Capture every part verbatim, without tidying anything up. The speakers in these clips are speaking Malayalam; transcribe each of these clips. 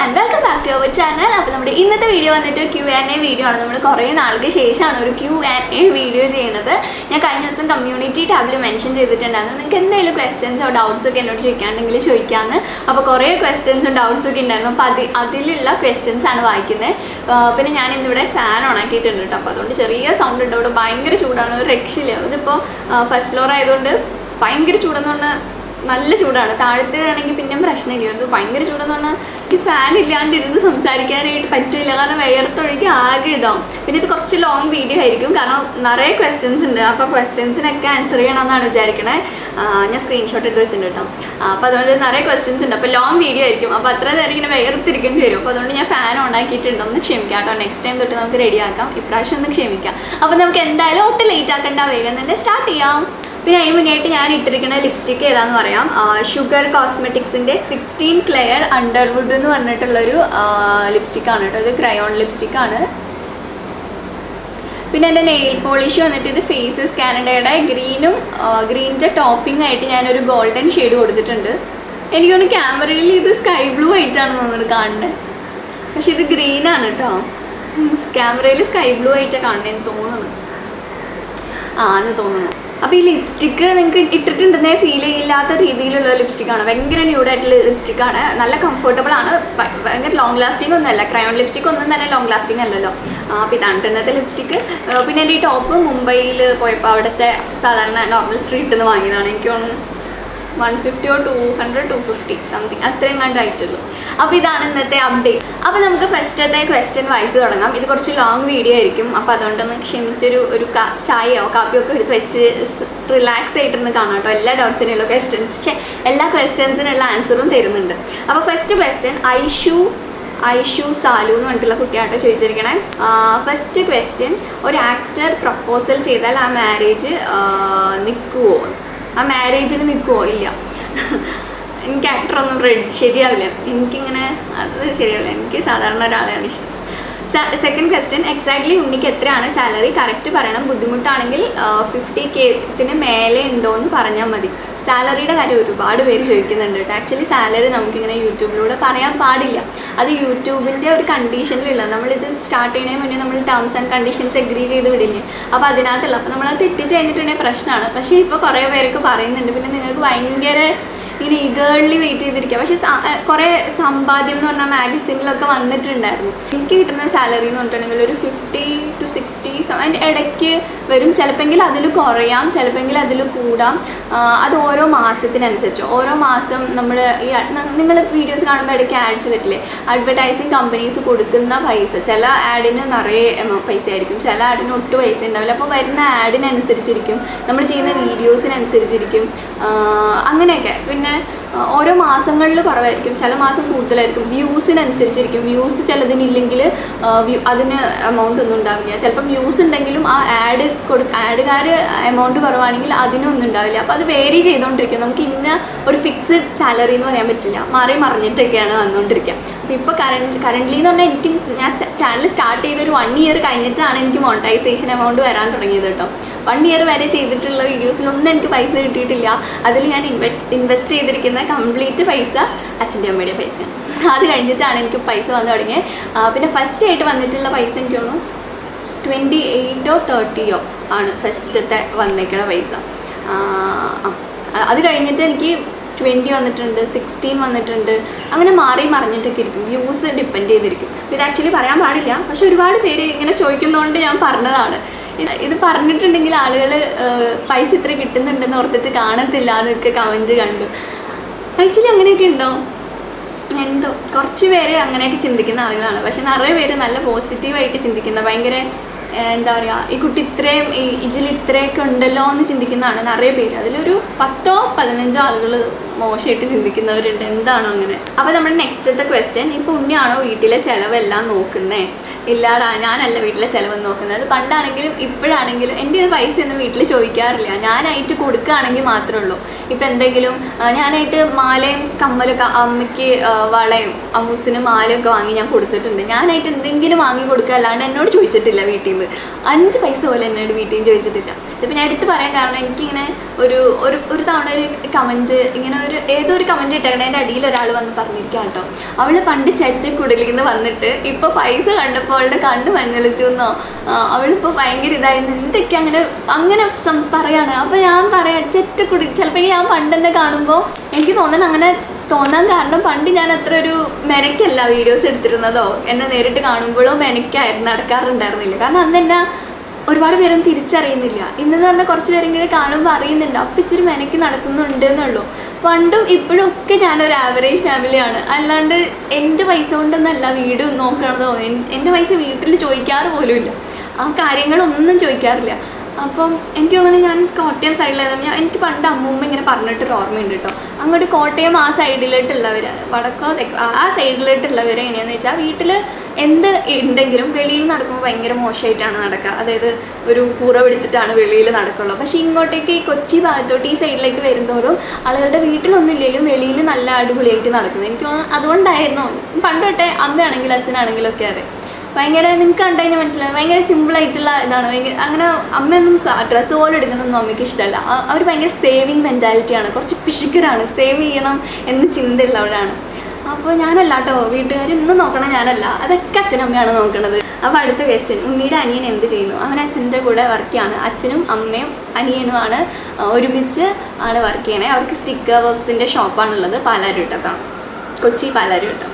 and welcome back to our channel. അപ്പോൾ നമ്മുടെ ഇന്നത്തെ വീഡിയോ വന്നിട്ട് Q and A വീഡിയോ ആണ്. നമ്മൾ കുറേ നാൾക്ക് ശേഷമാണ് ഒരു Q and A വീഡിയോ ചെയ്യുന്നത്. ഞാൻ കഴിഞ്ഞ ദിവസം കമ്മ്യൂണിറ്റി ടാബിൽ മെൻഷൻ ചെയ്തിട്ടുണ്ടായിരുന്നു. നിങ്ങൾക്ക് എന്തെങ്കിലും ക്വസ്റ്റ്യൻസോ ഡൗട്ട്സോ ഒക്കെ എന്നോട് ചോദിക്കാനുണ്ടെങ്കിൽ ചോദിക്കാമെന്ന്. അപ്പോൾ കുറേ ക്വസ്റ്റ്യൻസും ഡൗട്ട്സും ഒക്കെ ഉണ്ടായിരുന്നു. അപ്പോൾ അത് അതിലുള്ള ക്വസ്റ്റ്യൻസ് ആണ് വായിക്കുന്നത്. പിന്നെ ഞാൻ ഇന്നിവിടെ ഫാൻ ഓൺ ആക്കിയിട്ടുണ്ട് കേട്ടോ. അപ്പോൾ അതുകൊണ്ട് ചെറിയ സൗണ്ട് ഉണ്ട്. ഇവിടെ ഭയങ്കര ചൂടാണ്, ഒരു രക്ഷയില്ല. ഇതിപ്പോൾ ഫസ്റ്റ് ഫ്ലോർ ആയതുകൊണ്ട് ഭയങ്കര ചൂടെന്ന് പറഞ്ഞാൽ നല്ല ചൂടാണ്. താഴത്തെ ആണെങ്കിൽ പിന്നെയും പ്രശ്നമില്ല. ഇത് ഭയങ്കര ചൂടെന്ന് പറഞ്ഞാൽ ഈ ഫാൻ ഇല്ലാണ്ടിരുന്ന് സംസാരിക്കാനായിട്ട് പറ്റില്ല, കാരണം വിയർത്തൊഴുകി ആകെ ഇതാവും. പിന്നെ ഇത് കുറച്ച് ലോങ് വീഡിയോ ആയിരിക്കും, കാരണം നിറയെ ക്വസ്റ്റ്യൻസ് ഉണ്ട്. അപ്പോൾ ക്വസ്റ്റ്യൻസിനൊക്കെ ആൻസർ ചെയ്യണമെന്നാണ് വിചാരിക്കണേ. ഞാൻ സ്ക്രീൻഷോട്ട് എടുത്ത് വെച്ചിട്ടുണ്ട് കേട്ടോ. അപ്പോൾ അതുകൊണ്ട് നിറയെ ക്വസ്റ്റ്യൻസ് ഉണ്ട്. അപ്പോൾ ലോങ് വീഡിയോ ആയിരിക്കും. അപ്പോൾ അത്ര നേരം ഇങ്ങനെ വിയർത്തിരിക്കേണ്ടി വരും. അപ്പോൾ അതുകൊണ്ട് ഞാൻ ഫാൻ ഓൺ ആക്കിയിട്ടുണ്ട്. ഒന്ന് ക്ഷമിക്കാം കേട്ടോ. നെക്സ്റ്റ് ടൈം തൊട്ട് നമുക്ക് റെഡിയാക്കാം. ഇപ്രാവശ്യം ഒന്ന് ക്ഷമിക്കാം. അപ്പോൾ നമുക്ക് എന്തായാലും ഒട്ടും ലേറ്റ് ആക്കേണ്ട, വേഗം തന്നെ സ്റ്റാർട്ട് ചെയ്യാം. പിന്നെ അതിന് മുന്നായിട്ട് ഞാൻ ഇട്ടിരിക്കുന്ന ലിപ്സ്റ്റിക്ക് ഏതാന്ന് പറയാം. ഷുഗർ കോസ്മെറ്റിക്സിൻ്റെ സിക്സ്റ്റീൻ ക്ലെയർ അണ്ടർവുഡ് എന്ന് പറഞ്ഞിട്ടുള്ളൊരു ലിപ്സ്റ്റിക്കാണ് കേട്ടോ. ഇത് ക്രയോൺ ലിപ്സ്റ്റിക്കാണ്. പിന്നെ എൻ്റെ നെയിൽ പോളിഷ് വന്നിട്ട് ഇത് ഫേസസ് കാനഡയുടെ ഗ്രീനും ഗ്രീനിൻ്റെ ടോപ്പിംഗ് ആയിട്ട് ഞാനൊരു ഗോൾഡൻ ഷെയ്ഡ് കൊടുത്തിട്ടുണ്ട്. എനിക്കൊന്ന് ക്യാമറയിൽ ഇത് സ്കൈ ബ്ലൂ ആയിട്ടാണ് തോന്നുന്നത് കാണുന്നത്, പക്ഷെ ഇത് ഗ്രീനാണ് കേട്ടോ. ക്യാമറയിൽ സ്കൈ ബ്ലൂ ആയിട്ടാണ് കാണുന്നതെന്ന് തോന്നുന്നു. ആ എന്ന് തോന്നുന്നു. അപ്പോൾ ഈ ലിപ്സ്റ്റിക്ക് നിങ്ങൾക്ക് ഇട്ടിട്ടുണ്ടെന്നേ ഫീൽ ചെയ്യില്ലാത്ത രീതിയിലുള്ള ലിപ്സ്റ്റിക്കാണ്. ഭയങ്കര ന്യൂഡായിട്ടുള്ള ലിപ്സ്റ്റിക്കാണ്. നല്ല കംഫർട്ടബിൾ ആണ്. ഭയങ്കര ലോങ് ലാസ്റ്റിംഗ് ഒന്നുമല്ല. ക്രയോൺ ലിപ്സ്റ്റിക് ഒന്നും തന്നെ ലോങ് ലാസ്റ്റിംഗ് അല്ലല്ലോ. അപ്പോൾ ഇതാണ് ഇന്നത്തെ ലിപ്സ്റ്റിക്ക്. പിന്നെ എൻ്റെ ഈ ടോപ്പ് മുംബൈയിൽ പോയപ്പോൾ അവിടുത്തെ സാധാരണ നോർമൽ സ്ട്രീറ്റിൽ നിന്ന് വാങ്ങിയതാണ്. എനിക്ക് തോന്നുന്നു വൺ ഫിഫ്റ്റിയോ two hundred two fifty something അത്രയും കണ്ടായിട്ടുള്ളൂ. അപ്പോൾ ഇതാണ് ഇന്നത്തെ അപ്ഡേറ്റ്. അപ്പോൾ നമുക്ക് ഫസ്റ്റത്തെ ക്വസ്റ്റ്യൻ വായിച്ച് തുടങ്ങാം. ഇത് കുറച്ച് ലോങ് വീഡിയോ ആയിരിക്കും. അപ്പോൾ അതുകൊണ്ടൊന്ന് ക്ഷമിച്ചൊരു ഒരു ചായയോ കാപ്പിയോ ഒക്കെ എടുത്ത് വെച്ച് റിലാക്സ് ആയിട്ടിരുന്ന് കാണാം കേട്ടോ. എല്ലാ ഡൗട്ട്സിനുള്ള ക്വസ്റ്റ്യൻസ് എല്ലാ ക്വസ്റ്റ്യൻസിനുള്ള ആൻസറും തരുന്നുണ്ട്. അപ്പോൾ ഫസ്റ്റ് ക്വസ്റ്റ്യൻ ഐഷു ഐഷു സാലു എന്ന് പറഞ്ഞിട്ടുള്ള കുട്ടിയാട്ടോ ചോദിച്ചിരിക്കണേ. ഫസ്റ്റ് ക്വസ്റ്റ്യൻ, ഒരു ആക്ടർ പ്രപ്പോസൽ ചെയ്താൽ ആ മാരേജ് നിൽക്കുമോ? ആ മാരേജിന് നിൽക്കുമോ? ഇല്ല. എനിക്ക് ആക്ടറൊന്നും റെഡി ശരിയാവില്ല. എനിക്കിങ്ങനെ അത് ശരിയാവില്ല. എനിക്ക് സാധാരണ ഒരാളെയാണ് ഇഷ്ടം. സെക്കൻഡ് ക്വസ്റ്റ്യൻ, എക്സാക്ട്ലി ഉണ്ണിക്ക് എത്രയാണ് സാലറി? കറക്റ്റ് പറയണം. ബുദ്ധിമുട്ടാണെങ്കിൽ ഫിഫ്റ്റി കെത്തിന് മേലെ ഉണ്ടോ എന്ന് പറഞ്ഞാൽ മതി. സാലറിയുടെ കാര്യം ഒരുപാട് പേര് ചോദിക്കുന്നുണ്ട് കേട്ടോ. ആക്ച്വലി സാലറി നമുക്കിങ്ങനെ യൂട്യൂബിലൂടെ പറയാൻ പാടില്ല. അത് യൂട്യൂബിൻ്റെ ഒരു കണ്ടീഷനിലുള്ള, നമ്മളിത് സ്റ്റാർട്ട് ചെയ്യുന്നതിന് മുന്നേ നമ്മൾ ടേംസ് ആൻഡ് കണ്ടീഷൻസ് എഗ്രി ചെയ്ത് വിടില്ലേ. അപ്പോൾ അതിനകത്തുള്ള അപ്പോൾ നമ്മളത് തെറ്റിച്ച് കഴിഞ്ഞിട്ടുണ്ടെങ്കിൽ പ്രശ്നമാണ്. പക്ഷേ ഇപ്പോൾ കുറേ പേരൊക്കെ പറയുന്നുണ്ട്. പിന്നെ നിങ്ങൾക്ക് ഭയങ്കര ഇങ്ങനെ ഈഗേർലി വെയിറ്റ് ചെയ്തിരിക്കുക. പക്ഷേ കുറേ സമ്പാദ്യം എന്ന് പറഞ്ഞാൽ മാഗസിനിലൊക്കെ വന്നിട്ടുണ്ടായിരുന്നു. എനിക്ക് കിട്ടുന്ന സാലറി എന്ന് പറഞ്ഞിട്ടുണ്ടെങ്കിൽ ഒരു ഫിഫ്റ്റി ടു സിക്സ്റ്റി അതിൻ്റെ ഇടയ്ക്ക് വരും. ചിലപ്പോൾ അതിൽ കുറയാം, ചിലപ്പോൾ അതിൽ കൂടാം. അത് ഓരോ മാസത്തിനനുസരിച്ച്. ഓരോ മാസം നമ്മൾ ഈ നിങ്ങൾ വീഡിയോസ് കാണുമ്പോൾ ഇടയ്ക്ക് ആഡ്സ് വരില്ലേ, അഡ്വർടൈസിങ് കമ്പനീസ് കൊടുക്കുന്ന പൈസ, ചില ആഡിന് നിറയെ പൈസ ആയിരിക്കും, ചില ആഡിന് ഒട്ടും പൈസ ഉണ്ടാവില്ല. അപ്പോൾ വരുന്ന ആഡിനനുസരിച്ചിരിക്കും, നമ്മൾ ചെയ്യുന്ന വീഡിയോസിനനുസരിച്ചിരിക്കും, അങ്ങനെയൊക്കെ. പിന്നെ ഓരോ മാസങ്ങളിൽ കുറവായിരിക്കും, ചില മാസം കൂടുതലായിരിക്കും. വ്യൂസിനനുസരിച്ചിരിക്കും. വ്യൂസ് ചിലതിനില്ലെങ്കിൽ വ്യൂ അതിന് എമൗണ്ട് ഒന്നും ഉണ്ടാവില്ല. ചിലപ്പം വ്യൂസ് ഉണ്ടെങ്കിലും ആ ആഡ് കൊടു ആഡുകാർ എമൗണ്ട് കുറവാണെങ്കിൽ അതിനൊന്നും ഉണ്ടാവില്ല. അപ്പോൾ അത് വേരി ചെയ്തുകൊണ്ടിരിക്കും. നമുക്ക് ഇന്ന ഒരു ഫിക്സ്ഡ് സാലറി എന്ന് പറയാൻ പറ്റില്ല. മാറി മറിഞ്ഞിട്ടൊക്കെയാണ് വന്നുകൊണ്ടിരിക്കുക. അപ്പോൾ ഇപ്പോൾ കറണ്ട് കറൻ്റ്ലി എന്ന് പറഞ്ഞാൽ എനിക്ക് ഞാൻ ചാനൽ സ്റ്റാർട്ട് ചെയ്തൊരു വൺ ഇയർ കഴിഞ്ഞിട്ടാണ് എനിക്ക് മോണിറ്റൈസേഷൻ എമൗണ്ട് വരാൻ തുടങ്ങിയത് കേട്ടോ. വൺ ഇയർ വരെ ചെയ്തിട്ടുള്ള വീഡിയോസിലൊന്നും എനിക്ക് പൈസ കിട്ടിയിട്ടില്ല. അതിൽ ഞാൻ ഇൻവെ ഇൻവെസ്റ്റ് ചെയ്തിരിക്കുന്ന കംപ്ലീറ്റ് പൈസ അച്ഛൻ്റെ അമ്മയുടെ പൈസയാണ്. അത് കഴിഞ്ഞിട്ടാണ് എനിക്ക് പൈസ വന്നു തുടങ്ങിയത്. പിന്നെ ഫസ്റ്റ് ആയിട്ട് വന്നിട്ടുള്ള പൈസ എനിക്ക് തോന്നുന്നു ട്വൻറ്റി എയ്റ്റോ തേർട്ടിയോ ആണ് ഫസ്റ്റത്തെ വന്നേക്കുന്ന പൈസ. അത് കഴിഞ്ഞിട്ട് എനിക്ക് ട്വൻറ്റി വന്നിട്ടുണ്ട്, സിക്സ്റ്റീൻ വന്നിട്ടുണ്ട്. അങ്ങനെ മാറി മറിഞ്ഞിട്ടൊക്കെ ഇരിക്കും. വ്യൂസ് ഡിപ്പെൻഡ് ചെയ്തിരിക്കും. ഇത് ആക്ച്വലി പറയാൻ പാടില്ല, പക്ഷെ ഒരുപാട് പേര് ഇങ്ങനെ ചോദിക്കുന്നതുകൊണ്ട് ഞാൻ പറഞ്ഞതാണ്. ഇത് ഇത് പറഞ്ഞിട്ടുണ്ടെങ്കിൽ ആളുകൾ പൈസ ഇത്ര കിട്ടുന്നുണ്ടെന്ന് ഓർത്തിട്ട് കാണത്തില്ല എന്നൊക്കെ കമൻറ്റ് കണ്ടു. ആക്ച്വലി അങ്ങനെയൊക്കെ ഉണ്ടോ എന്തോ? കുറച്ച് പേര് അങ്ങനെയൊക്കെ ചിന്തിക്കുന്ന ആളുകളാണ്. പക്ഷെ നിറയെ പേര് നല്ല പോസിറ്റീവായിട്ട് ചിന്തിക്കുന്ന, ഭയങ്കര എന്താ പറയുക, ഈ കുട്ടി ഇത്രയും ഈ ഇതിൽ ഇത്രയൊക്കെ ഉണ്ടല്ലോ എന്ന് ചിന്തിക്കുന്നതാണ് നിറയെ പേര്. അതിലൊരു പത്തോ പതിനഞ്ചോ ആളുകൾ മോശമായിട്ട് ചിന്തിക്കുന്നവരുണ്ട്. എന്താണോ അങ്ങനെ. അപ്പോൾ നമ്മുടെ നെക്സ്റ്റത്തെ ക്വസ്റ്റ്യൻ, ഇപ്പോൾ ഉണ്ണിയാണോ വീട്ടിലെ ചിലവെല്ലാം നോക്കുന്നത്? ഇല്ലാടാ ഞാനല്ല വീട്ടിലെ ചിലവ് നോക്കുന്നത്. പണ്ടാണെങ്കിലും ഇപ്പോഴാണെങ്കിലും എൻ്റെ ഇത് പൈസ ഒന്നും വീട്ടിൽ ചോദിക്കാറില്ല. ഞാനായിട്ട് കൊടുക്കുകയാണെങ്കിൽ മാത്രമേ ഉള്ളൂ. ഇപ്പം എന്തെങ്കിലും ഞാനായിട്ട് മാലയും കമ്മലൊക്കെ അമ്മയ്ക്ക് വളയും അമ്മൂസിന് മാലയൊക്കെ വാങ്ങി ഞാൻ കൊടുത്തിട്ടുണ്ട്. ഞാനായിട്ട് എന്തെങ്കിലും വാങ്ങി കൊടുക്കുക അല്ലാണ്ട് എന്നോട് ചോദിച്ചിട്ടില്ല വീട്ടിൽ നിന്ന്. അഞ്ച് പൈസ പോലെ എന്നോട് വീട്ടിൽ നിന്ന് ചോദിച്ചിട്ടില്ല. ഇപ്പം ഞാൻ എടുത്ത് പറയാൻ കാരണം എനിക്കിങ്ങനെ ഒരു ഒരു ഒരു തവണ ഒരു കമൻറ്റ് ഇങ്ങനെ ഒരു ഏതോ ഒരു കമൻറ്റ് ഇട്ടേക്കണേൻ്റെ അടിയിൽ ഒരാൾ വന്ന് പറഞ്ഞിരിക്കുക കേട്ടോ, അവൾ പണ്ട് ചെറ്റക്കുടലിൽ നിന്ന് വന്നിട്ട് ഇപ്പോൾ പൈസ കണ്ടപ്പോൾ അവളുടെ കണ്ണ് മഞ്ഞളിച്ചു എന്നോ അവളിപ്പോൾ ഭയങ്കര ഇതായിരുന്നു എന്തൊക്കെ അങ്ങനെ അങ്ങനെ പറയാണ്. അപ്പോൾ ഞാൻ പറയാം ചെറ്റക്കുടി ചിലപ്പോൾ ഞാൻ പണ്ട് തന്നെ കാണുമ്പോൾ എനിക്ക് തോന്നുന്നത് അങ്ങനെ തോന്നാൻ കാരണം പണ്ട് ഞാൻ അത്ര ഒരു മെനക്കല്ല വീഡിയോസ് എടുത്തിരുന്നതോ എന്നെ നേരിട്ട് കാണുമ്പോഴോ മെനക്കായിരുന്നു നടക്കാറുണ്ടായിരുന്നില്ല. കാരണം അന്ന് എന്നെ ഒരുപാട് പേരൊന്നും തിരിച്ചറിയുന്നില്ല. ഇന്നെന്ന് പറഞ്ഞാൽ കുറച്ച് പേരെങ്കിലും കാണുമ്പോൾ അറിയുന്നുണ്ട് അപ്പം ഇച്ചിരി മെനക്ക് നടക്കുന്നുണ്ട് എന്നുള്ളൂ. പണ്ടും ഇപ്പോഴും ഒക്കെ ഞാനൊരു ആവറേജ് ഫാമിലിയാണ്. അല്ലാണ്ട് എൻ്റെ പൈസ കൊണ്ടൊന്നല്ല വീട് നോക്കണതോ എൻ്റെ പൈസ വീട്ടിൽ ചോദിക്കാറ് പോലും ഇല്ല. ആ കാര്യങ്ങളൊന്നും ചോദിക്കാറില്ല. അപ്പം എനിക്ക് തോന്നുന്നു ഞാൻ കോട്ടയം സൈഡിലായതുകൊണ്ട് ഞാൻ എനിക്ക് പണ്ട് അമ്മൂമ്മ ഇങ്ങനെ പറഞ്ഞിട്ടൊരു ഓർമ്മയുണ്ട് കേട്ടോ. അങ്ങോട്ട് കോട്ടയം ആ സൈഡിലോട്ടുള്ളവർ വടക്കോ തെക്കോ ആ സൈഡിലോട്ടുള്ളവർ എങ്ങനെയാണെന്ന് വെച്ചാൽ വീട്ടിൽ എന്ത് ഉണ്ടെങ്കിലും വെളിയിൽ നടക്കുമ്പോൾ ഭയങ്കര മോശമായിട്ടാണ് നടക്കുക. അതായത് ഒരു കൂറ പിടിച്ചിട്ടാണ് വെളിയിൽ നടക്കുള്ളൂ. പക്ഷേ ഇങ്ങോട്ടേക്ക് ഈ കൊച്ചി ഭാഗത്തോട്ട് ഈ സൈഡിലേക്ക് വരുന്നവരും ആളുകളുടെ വീട്ടിലൊന്നുമില്ലെങ്കിലും വെളിയിൽ നല്ല അടിപൊളിയായിട്ട് നടക്കുന്നത്. എനിക്ക് തോന്നുന്നു അതുകൊണ്ടായിരുന്നു പണ്ട് തൊട്ടേ അമ്മയാണെങ്കിലും അച്ഛനാണെങ്കിലും ഒക്കെ അതെ ഭയങ്കര നിങ്ങൾക്ക് കണ്ടുകഴിഞ്ഞാൽ മനസ്സിലാവും ഭയങ്കര സിമ്പിളായിട്ടുള്ള ഇതാണ്. ഭയങ്കര അങ്ങനെ അമ്മയൊന്നും ഡ്രസ്സ് പോലും എടുക്കുന്നതൊന്നും അമ്മയ്ക്ക് ഇഷ്ടമല്ല. അവർ ഭയങ്കര സേവിങ് മെൻറ്റാലിറ്റിയാണ്, കുറച്ച് പിശുക്കരാണ്, സേവ് ചെയ്യണം എന്ന് ചിന്തയുള്ളവരാണ്. അപ്പോൾ ഞാനല്ല കേട്ടോ വീട്ടുകാരൊന്നും നോക്കണം ഞാനല്ല, അതൊക്കെ അച്ഛനമ്മയാണ് നോക്കണത്. അപ്പോൾ അടുത്ത ക്വസ്റ്റ്യൻ, ഉണ്ണിയുടെ അനിയൻ എന്ത് ചെയ്യുന്നു? അവൻ അച്ഛൻ്റെ കൂടെ വർക്ക് ചെയ്യാണ്. അച്ഛനും അമ്മയും അനിയനുമാണ് ഒരുമിച്ച് ആണ് വർക്ക് ചെയ്യണേ. അവർക്ക് സ്റ്റിക്കർ വർക്ക്സിൻ്റെ ഷോപ്പാണുള്ളത് പാലാരിവട്ടത്താണ്, കൊച്ചി പാലാരിവട്ടം.